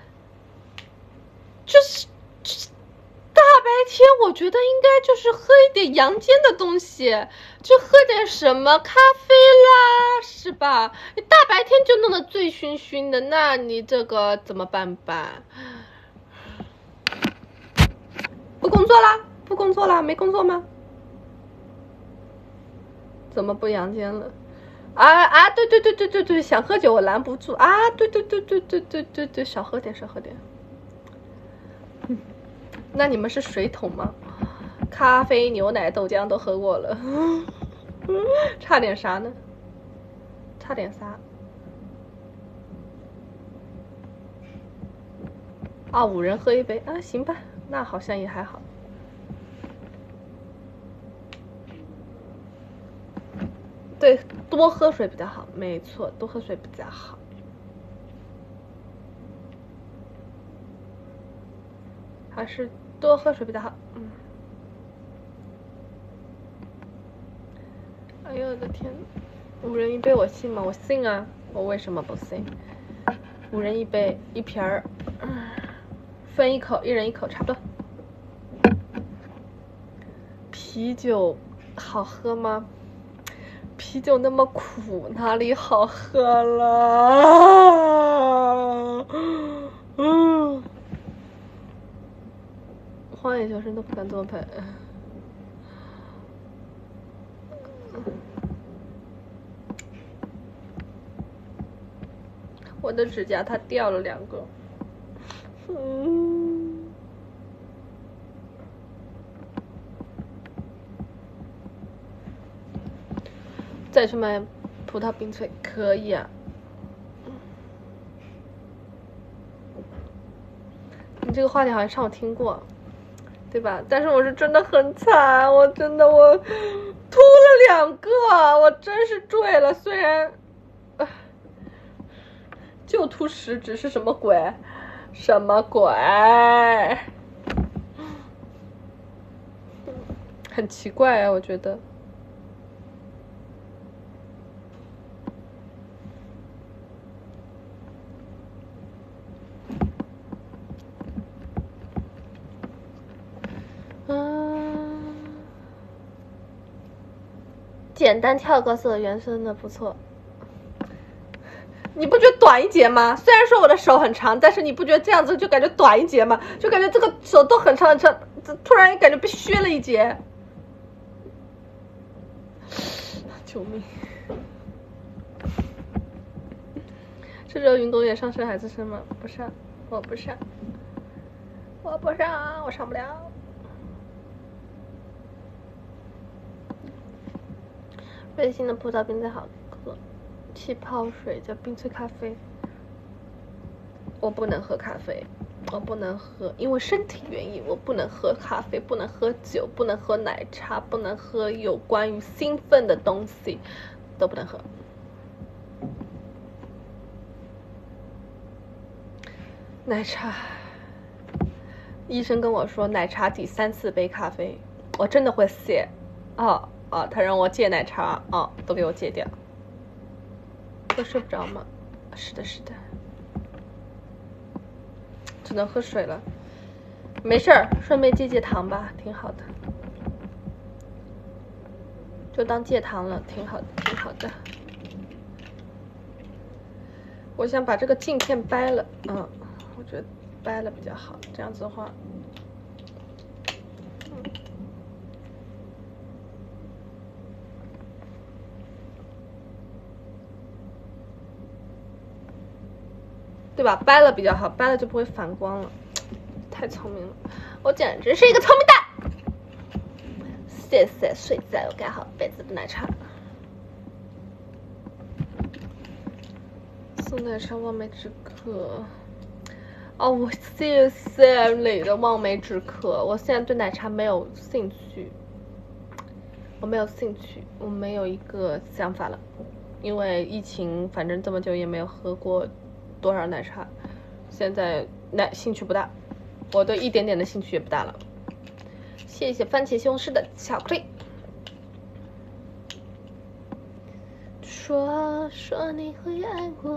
就是就是大白天我觉得应该就是喝一点阳间的东西，就喝点什么咖啡啦，是吧？你大白天就弄得醉醺醺的，那你这个怎么办吧？ 不工作啦？不工作啦？没工作吗？怎么不阳间了？啊啊！对对对对对对，想喝酒我拦不住啊！对对对对对对对对，少喝点少喝点。嗯，那你们是水桶吗？咖啡、牛奶、豆浆都喝过了，差点啥呢？差点啥？啊，五人喝一杯啊，行吧，那好像也还好。对，多喝水比较好，没错，多喝水比较好。还是多喝水比较好，嗯。哎呦我的天，五人一杯我信吗？我信啊，我为什么不信？五人一杯，一瓶儿，分一口，一人一口，差不多。啤酒好喝吗？啤酒那么苦，哪里好喝了？嗯，荒野求生都不敢多喷。我的指甲它掉了两个。嗯。再去买葡萄冰萃可以啊。你这个话题好像上我听过，对吧？但是我是真的很惨，我真的我秃了两个，我真是坠了。虽然，呃、就秃食指是什么鬼？什么鬼？很奇怪啊，我觉得。嗯，简单跳个色，原声的不错。你不觉得短一截吗？虽然说我的手很长，但是你不觉得这样子就感觉短一截吗？就感觉这个手都很长很长，突然感觉被削了一截。救命！这周运动员上升还是升吗？不上，我不上，我不上，我上不了。瑞幸的葡萄冰最好喝，气泡水叫冰萃咖啡。我不能喝咖啡，我不能喝，因为身体原因，我不能喝咖啡，不能喝酒，不能喝奶茶，不能喝有关于兴奋的东西，都不能喝。奶茶，医生跟我说奶茶抵三四杯咖啡，我真的会谢。哦哦，他让我戒奶茶，哦，都给我戒掉。会睡不着吗？是的，是的，只能喝水了。没事儿，顺便戒戒糖吧，挺好的。就当戒糖了，挺好的，挺好的。我想把这个镜片掰了，嗯，我觉得掰了比较好，这样子的话。对吧？掰了比较好，掰了就不会反光了。太聪明了，我简直是一个聪明蛋。谢谢睡在我盖好被子的奶茶。送奶茶望梅止渴。哦，我谢谢你的望梅止渴。我现在对奶茶没有兴趣，我没有兴趣，我没有一个想法了，因为疫情，反正这么久也没有喝过多少奶茶，现在奶兴趣不大，我对一点点的兴趣也不大了。谢谢番茄西红柿的巧克力。说说你会爱我。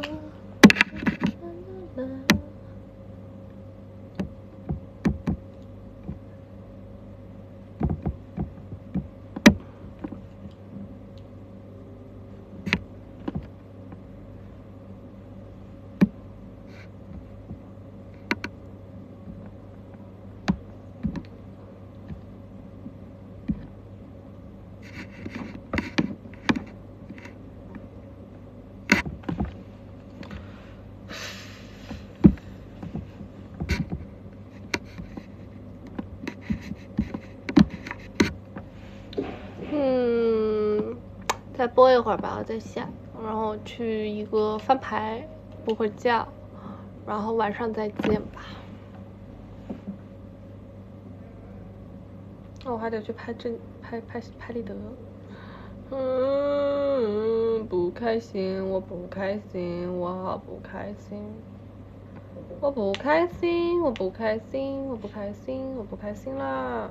再播一会儿吧，我再下，然后去一个翻牌，补会觉，然后晚上再见吧。我还得去拍正拍拍拍立得。嗯，不开心，我不开心，我好不开心。我不开心，我不开心，我不开心，我不开心啦！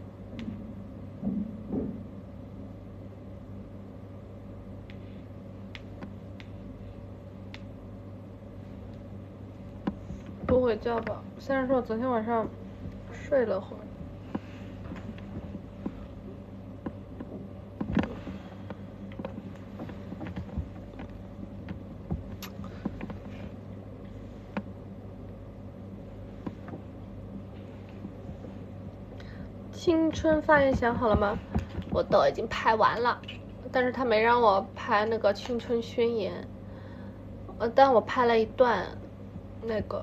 不回觉吧，虽然说我昨天晚上睡了会儿。青春发言想好了吗？我都已经拍完了，但是他没让我拍那个青春宣言，呃，但我拍了一段，那个，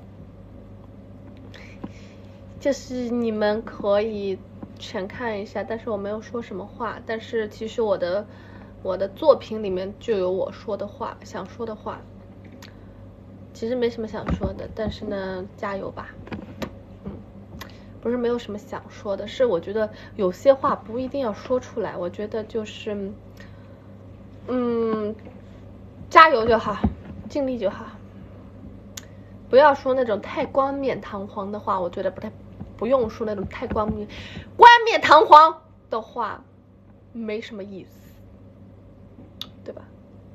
就是你们可以全看一下，但是我没有说什么话，但是其实我的我的作品里面就有我说的话，想说的话，其实没什么想说的，但是呢，加油吧。不是没有什么想说的，是我觉得有些话不一定要说出来，我觉得就是嗯加油就好，尽力就好，不要说那种太冠冕堂皇的话，我觉得不太不用说那种太冠冕冠冕堂皇的话，没什么意思，对吧？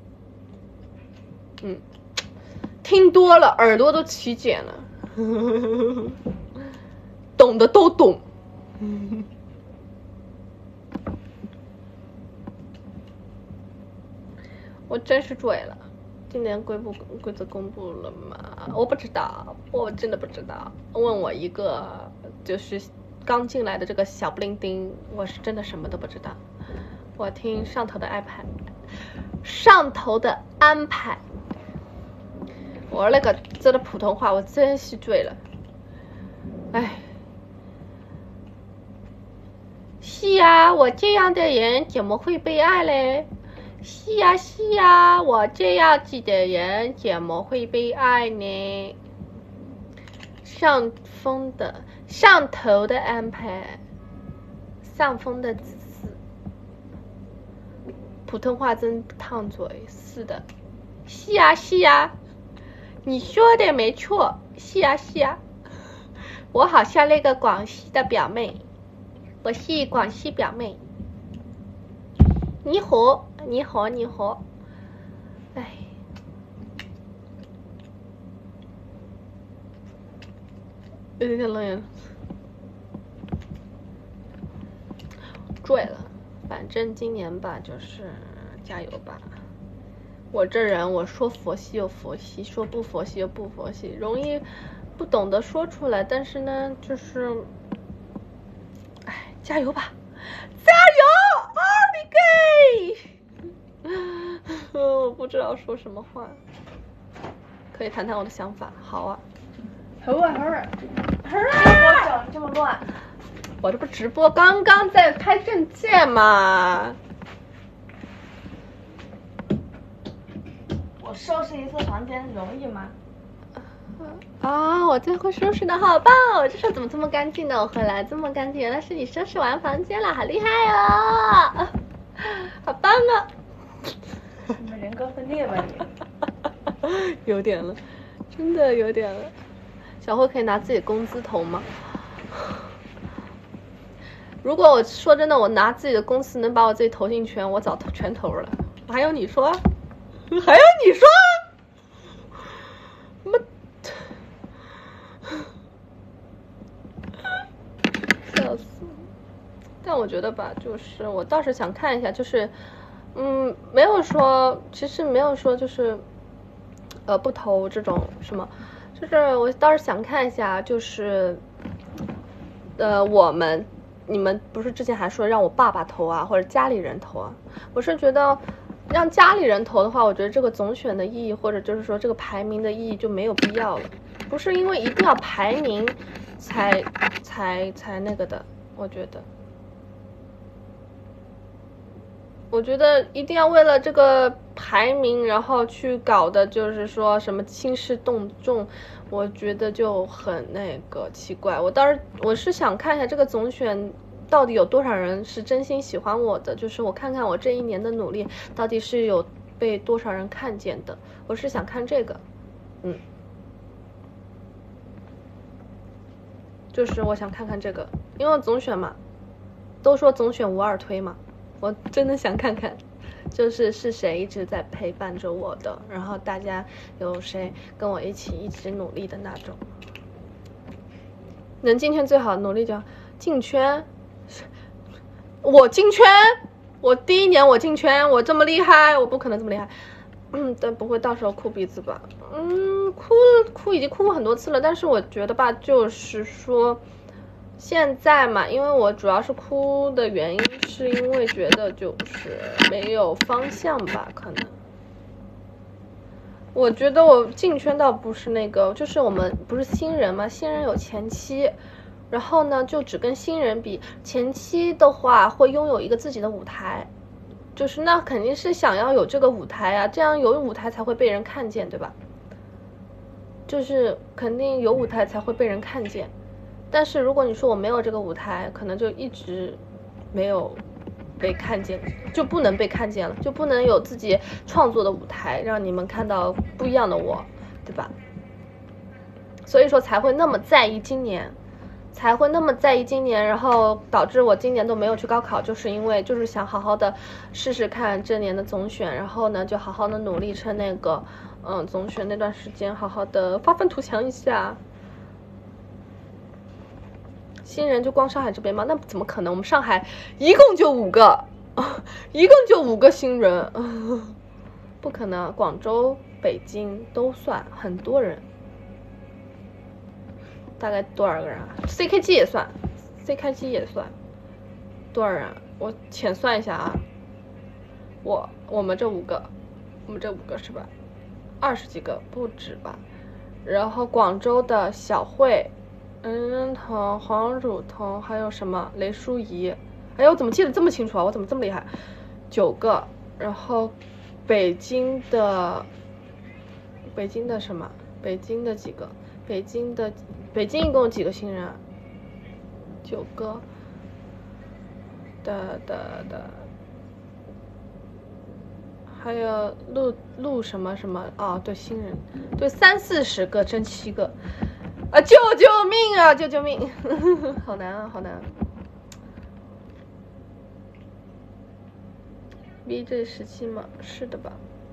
嗯，听多了耳朵都起茧了懂的都懂我真是醉了，今年规不规则公布了吗？我不知道，我真的不知道。问我一个就是刚进来的这个小不灵丁，我是真的什么都不知道。我听上头的安排，上头的安排。我那个这的普通话我真是醉了，哎。是呀，我这样的人怎么会被爱嘞？是呀是呀，我这样子的人怎么会被爱呢？上风的上头的安排，上风的指示，普通话真烫嘴。是的，是呀是呀，你说的没错，是呀是呀，我好像那个广西的表妹。我是广西表妹，你好，你好，你好，哎，有点累了，醉了。反正今年吧，就是加油吧。我这人，我说佛系又佛系，说不佛系又不佛系，容易不懂得说出来。但是呢，就是。加油吧，加油 ，R D K！ 我不知道说什么话，可以谈谈我的想法。好啊， 好啊，好啊，好啊！我整这么乱， 我这不直播，刚刚在拍证件嘛。 我收拾一次房间容易吗？ 啊、哦，我最后收拾的好棒哦！我这手怎么这么干净呢？我回来这么干净，原来是你收拾完房间了，好厉害哦！好棒哦！ 你们人格分裂吧你？ 有点了，真的有点了。小慧可以拿自己工资投吗？如果我说真的，我拿自己的公司能把我自己投进去，我早投全投了。还有你说，还有你说，什么？笑死！但我觉得吧，就是我倒是想看一下，就是嗯，没有说，其实没有说就是呃不投这种什么，就是我倒是想看一下，就是呃我们你们不是之前还说让我爸爸投啊，或者家里人投啊？我是觉得让家里人投的话，我觉得这个总选的意义，或者就是说这个排名的意义就没有必要了。不是因为一定要排名才才才那个的，我觉得。 我觉得一定要为了这个排名，然后去搞的，就是说什么兴师动众，我觉得就很那个奇怪。我倒是我是想看一下这个总选到底有多少人是真心喜欢我的，就是我看看我这一年的努力到底是有被多少人看见的，我是想看这个，嗯，就是我想看看这个，因为总选嘛，都说总选无二推嘛。我真的想看看，就是是谁一直在陪伴着我的，然后大家有谁跟我一起一直努力的那种。能进圈最好，努力就进圈。我进圈，我第一年我进圈，我这么厉害，我不可能这么厉害。嗯，但不会到时候哭鼻子吧？嗯，哭哭已经哭过很多次了，但是我觉得吧，就是说。现在嘛，因为我主要是哭的原因，是因为觉得就是没有方向吧，可能。我觉得我进圈倒不是那个，就是我们不是新人嘛，新人有前期，然后呢，就只跟新人比，前期的话会拥有一个自己的舞台，就是那肯定是想要有这个舞台啊，这样有舞台才会被人看见，对吧？就是肯定有舞台才会被人看见。但是如果你说我没有这个舞台，可能就一直没有被看见，就不能被看见了，就不能有自己创作的舞台，让你们看到不一样的我，对吧？所以说才会那么在意今年，才会那么在意今年，然后导致我今年都没有去高考，就是因为就是想好好的试试看这年的总选，然后呢就好好的努力，趁那个嗯总选那段时间好好的发愤图强一下。新人就光上海这边吗？那怎么可能？我们上海一共就五个，一共就五个新人，不可能。广州、北京都算，很多人。大概多少个人啊 ？C K G 也算 ，C K G 也算，多少人啊？我浅算一下啊。我我们这五个，我们这五个是吧？二十几个不止吧？然后广州的小慧。任任彤、黄汝彤，还有什么雷淑仪？哎呦，我怎么记得这么清楚啊？我怎么这么厉害？九个，然后北京的，北京的什么？北京的几个？北京的北京一共有几个新人啊？九个。的的的，还有陆陆什么什么？哦，对，新人，对，三四十个争七个。啊！救救命啊！救救命！好难啊，好难啊。B J 十七吗？是的吧？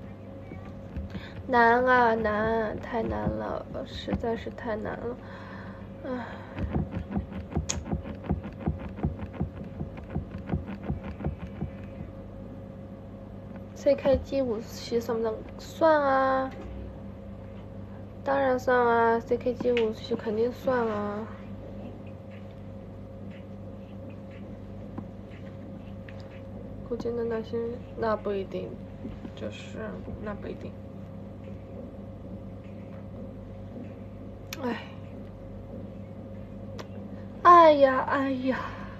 难啊，难，太难了，实在是太难了。唉。C K G 五期算不算？算啊。当然算啊 ，C K G 五期肯定算啊。古今的那些那不一定，就是那不一定。哎，哎呀哎呀，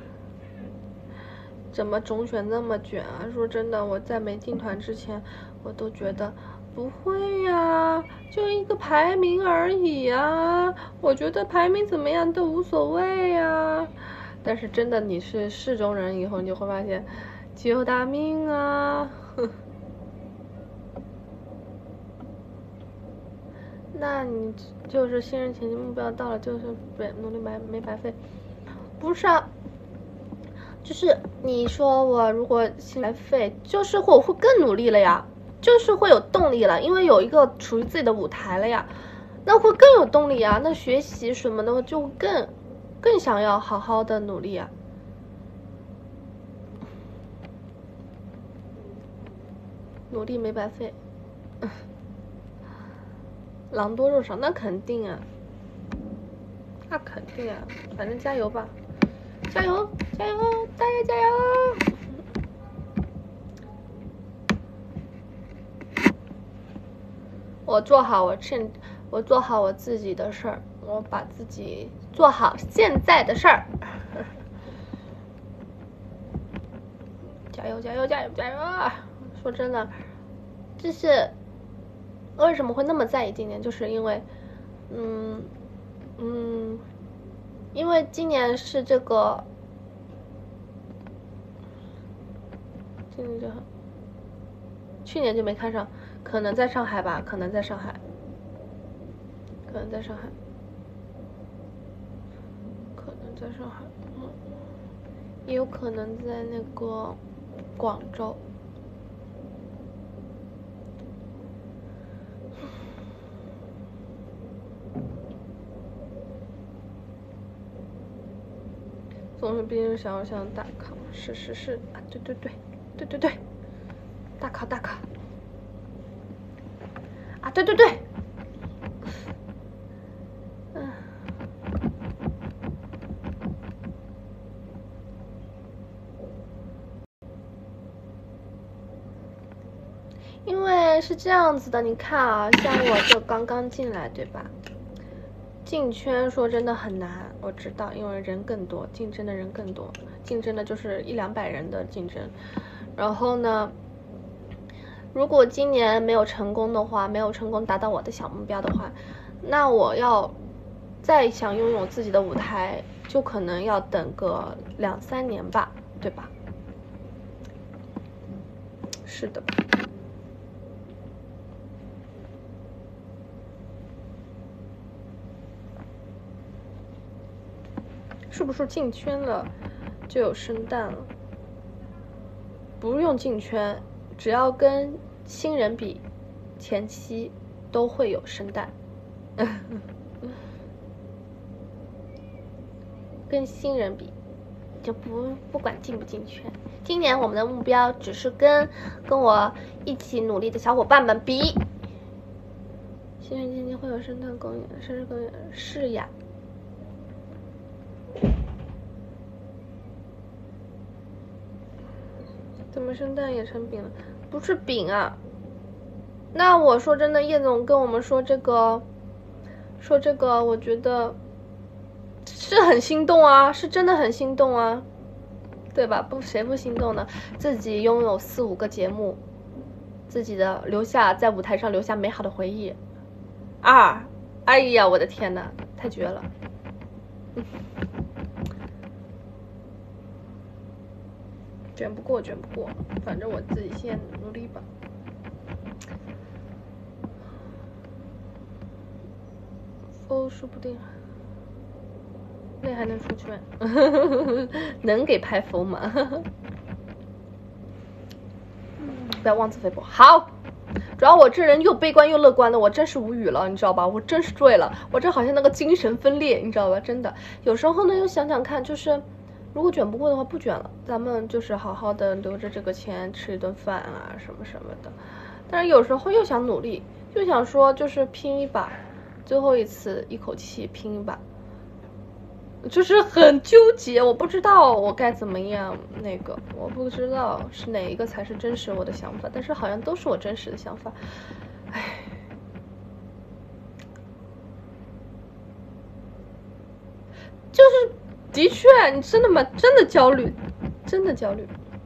怎么总选那么卷啊？说真的，我在没进团之前，我都觉得。不会呀，就一个排名而已啊！我觉得排名怎么样都无所谓呀。但是真的你是市中人以后，你就会发现，救大命啊！那你就是新人前期目标到了，就是没努力没没白费。不是啊，就是你说我如果新白费，就是我会更努力了呀。就是会有动力了，因为有一个属于自己的舞台了呀，那会更有动力啊，那学习什么的就更更想要好好的努力啊。努力没白费，狼多肉少，那肯定啊，那肯定啊，反正加油吧，加油加油，大家加油！我做好我现，我做好我自己的事儿，我把自己做好现在的事儿。加加油加油加油加油啊！说真的，就是为什么会那么在意今年，就是因为，嗯嗯，因为今年是这个，今年就去年就没看上，可能在上海吧，可能在上海，可能在上海，可能在上海，嗯，也有可能在那个广州。总是毕竟想要像大考，是是是啊，对对对，对对对，大考大考，啊对对对，嗯，因为是这样子的，你看啊，像我就刚刚进来，对吧？进圈说真的很难，我知道，因为人更多，竞争的人更多，竞争的就是一两百人的竞争。然后呢，如果今年没有成功的话，没有成功达到我的小目标的话，那我要再想拥有自己的舞台，就可能要等个两三年吧，对吧？是的。是不是进圈了就有生蛋了？不用进圈，只要跟新人比，前期都会有生蛋。跟新人比，就不不管进不进圈。今年我们的目标只是跟跟我一起努力的小伙伴们比。新人今年会有生蛋公演，生日公演是呀。怎么生蛋也成饼了？不是饼啊！那我说真的，叶总跟我们说这个，说这个，我觉得是很心动啊，是真的很心动啊，对吧？不，谁不心动呢？自己拥有四五个节目，自己的留下在舞台上留下美好的回忆。啊，哎呀，我的天哪，太绝了！嗯卷不过，卷不过，反正我自己先努力吧。哦，说不定那还能出圈，能给拍疯吗？不要妄自菲薄。好，主要我这人又悲观又乐观的，我真是无语了，你知道吧？我真是醉了，我这好像那个精神分裂，你知道吧？真的，有时候呢又想想看，就是。如果卷不过的话，不卷了，咱们就是好好的留着这个钱吃一顿饭啊，什么什么的。但是有时候又想努力，又想说就是拼一把，最后一次一口气拼一把，就是很纠结，我不知道我该怎么样。那个我不知道是哪一个才是真实我的想法，但是好像都是我真实的想法。唉。就是的确，你真的吗？真的焦虑，真的焦虑。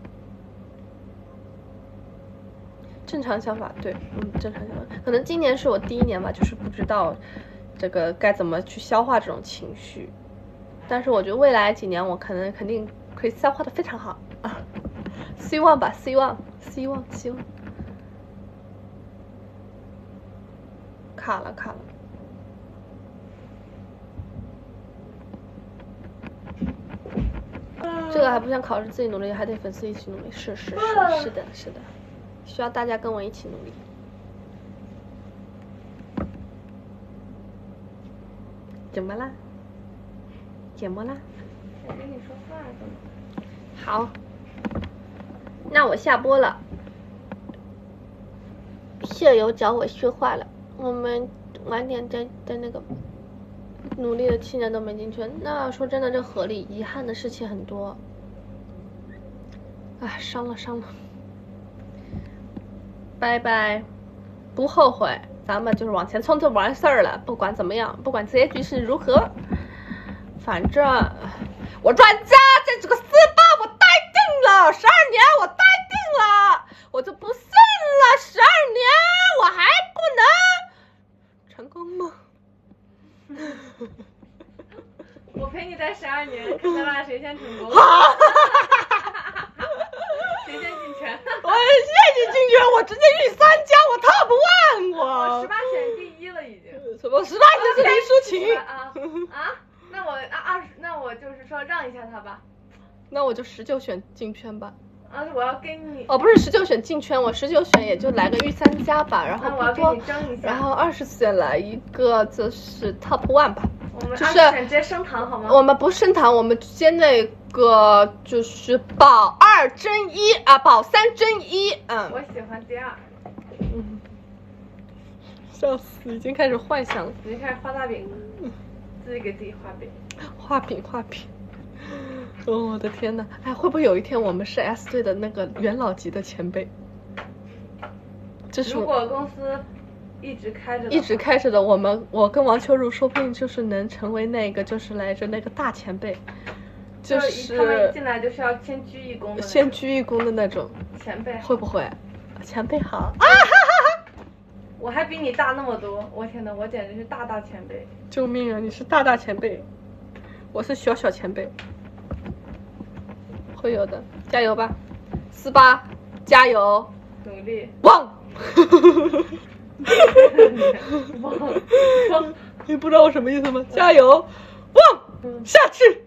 正常想法，对，嗯，正常想法。可能今年是我第一年吧，就是不知道这个该怎么去消化这种情绪。但是我觉得未来几年我可能肯定可以消化的非常好啊，希望吧，希望，希望，希望。卡了，卡了。这个还不像考试自己努力，还得粉丝一起努力。是是是是的是的，需要大家跟我一起努力。怎么啦？怎么啦？我跟你说话的。好，那我下播了。舍友找我说话了，我们晚点再再那个。努力了七年都没进圈，那说真的，这河里遗憾的事情很多。啊，伤了伤了。拜拜，不后悔，咱们就是往前冲就完事儿了。不管怎么样，不管结局是如何，反正我专家在这个四八我待定了，十二年我待我就不信了，十二年我还不能成功吗？ 我陪你待十二年，看咱俩谁先成功。谁先进圈？ 我谢谢进圈，我直接御三家，我 top one 我。 我十八选第一了已经。 什么十八选是林淑琴？ 啊啊！那我啊二十，那我就是说让一下他吧。 那我就十九选进圈吧。 啊，我要跟你。 哦，不是十九选进圈，我十九选也就来个御三家吧，然后那我要跟你争一下。 然后二十选来一个就是 top one 吧。 我们就是选直接升堂好吗？ 我们不升堂，我们直接那个就是保二争一啊，保三争一，嗯。 我喜欢第二。 嗯。笑死，已经开始幻想了。 已经开始画大饼了，自己给自己画饼。 画饼，画饼。哦，我的天哪！哎，会不会有一天我们是 S 队的那个元老级的前辈？就是如果公司一直开着， 一直开着的，我们我跟王秋如说不定就是能成为那个就是来着那个大前辈，就是他们一进来就是要先鞠一躬的， 先鞠一躬的那种前辈。 会不会？前辈好啊！ 我还比你大那么多，我天哪，我简直是大大前辈！ 救命啊！你是大大前辈，我是小小前辈。会有的，加油吧，四八，加油， 努力， 旺！ 旺！ 你不知道我什么意思吗？加油，旺，下去！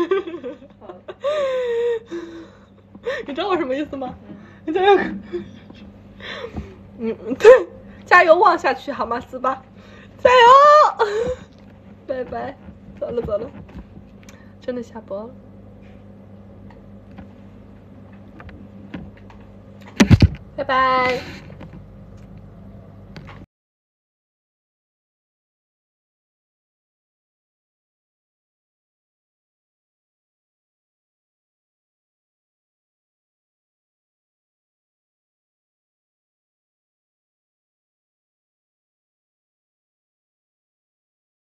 你知道我什么意思吗？你加油！嗯，对，加油，旺下去好吗？四八，加油！拜拜，走了走了，真的下播了。拜拜。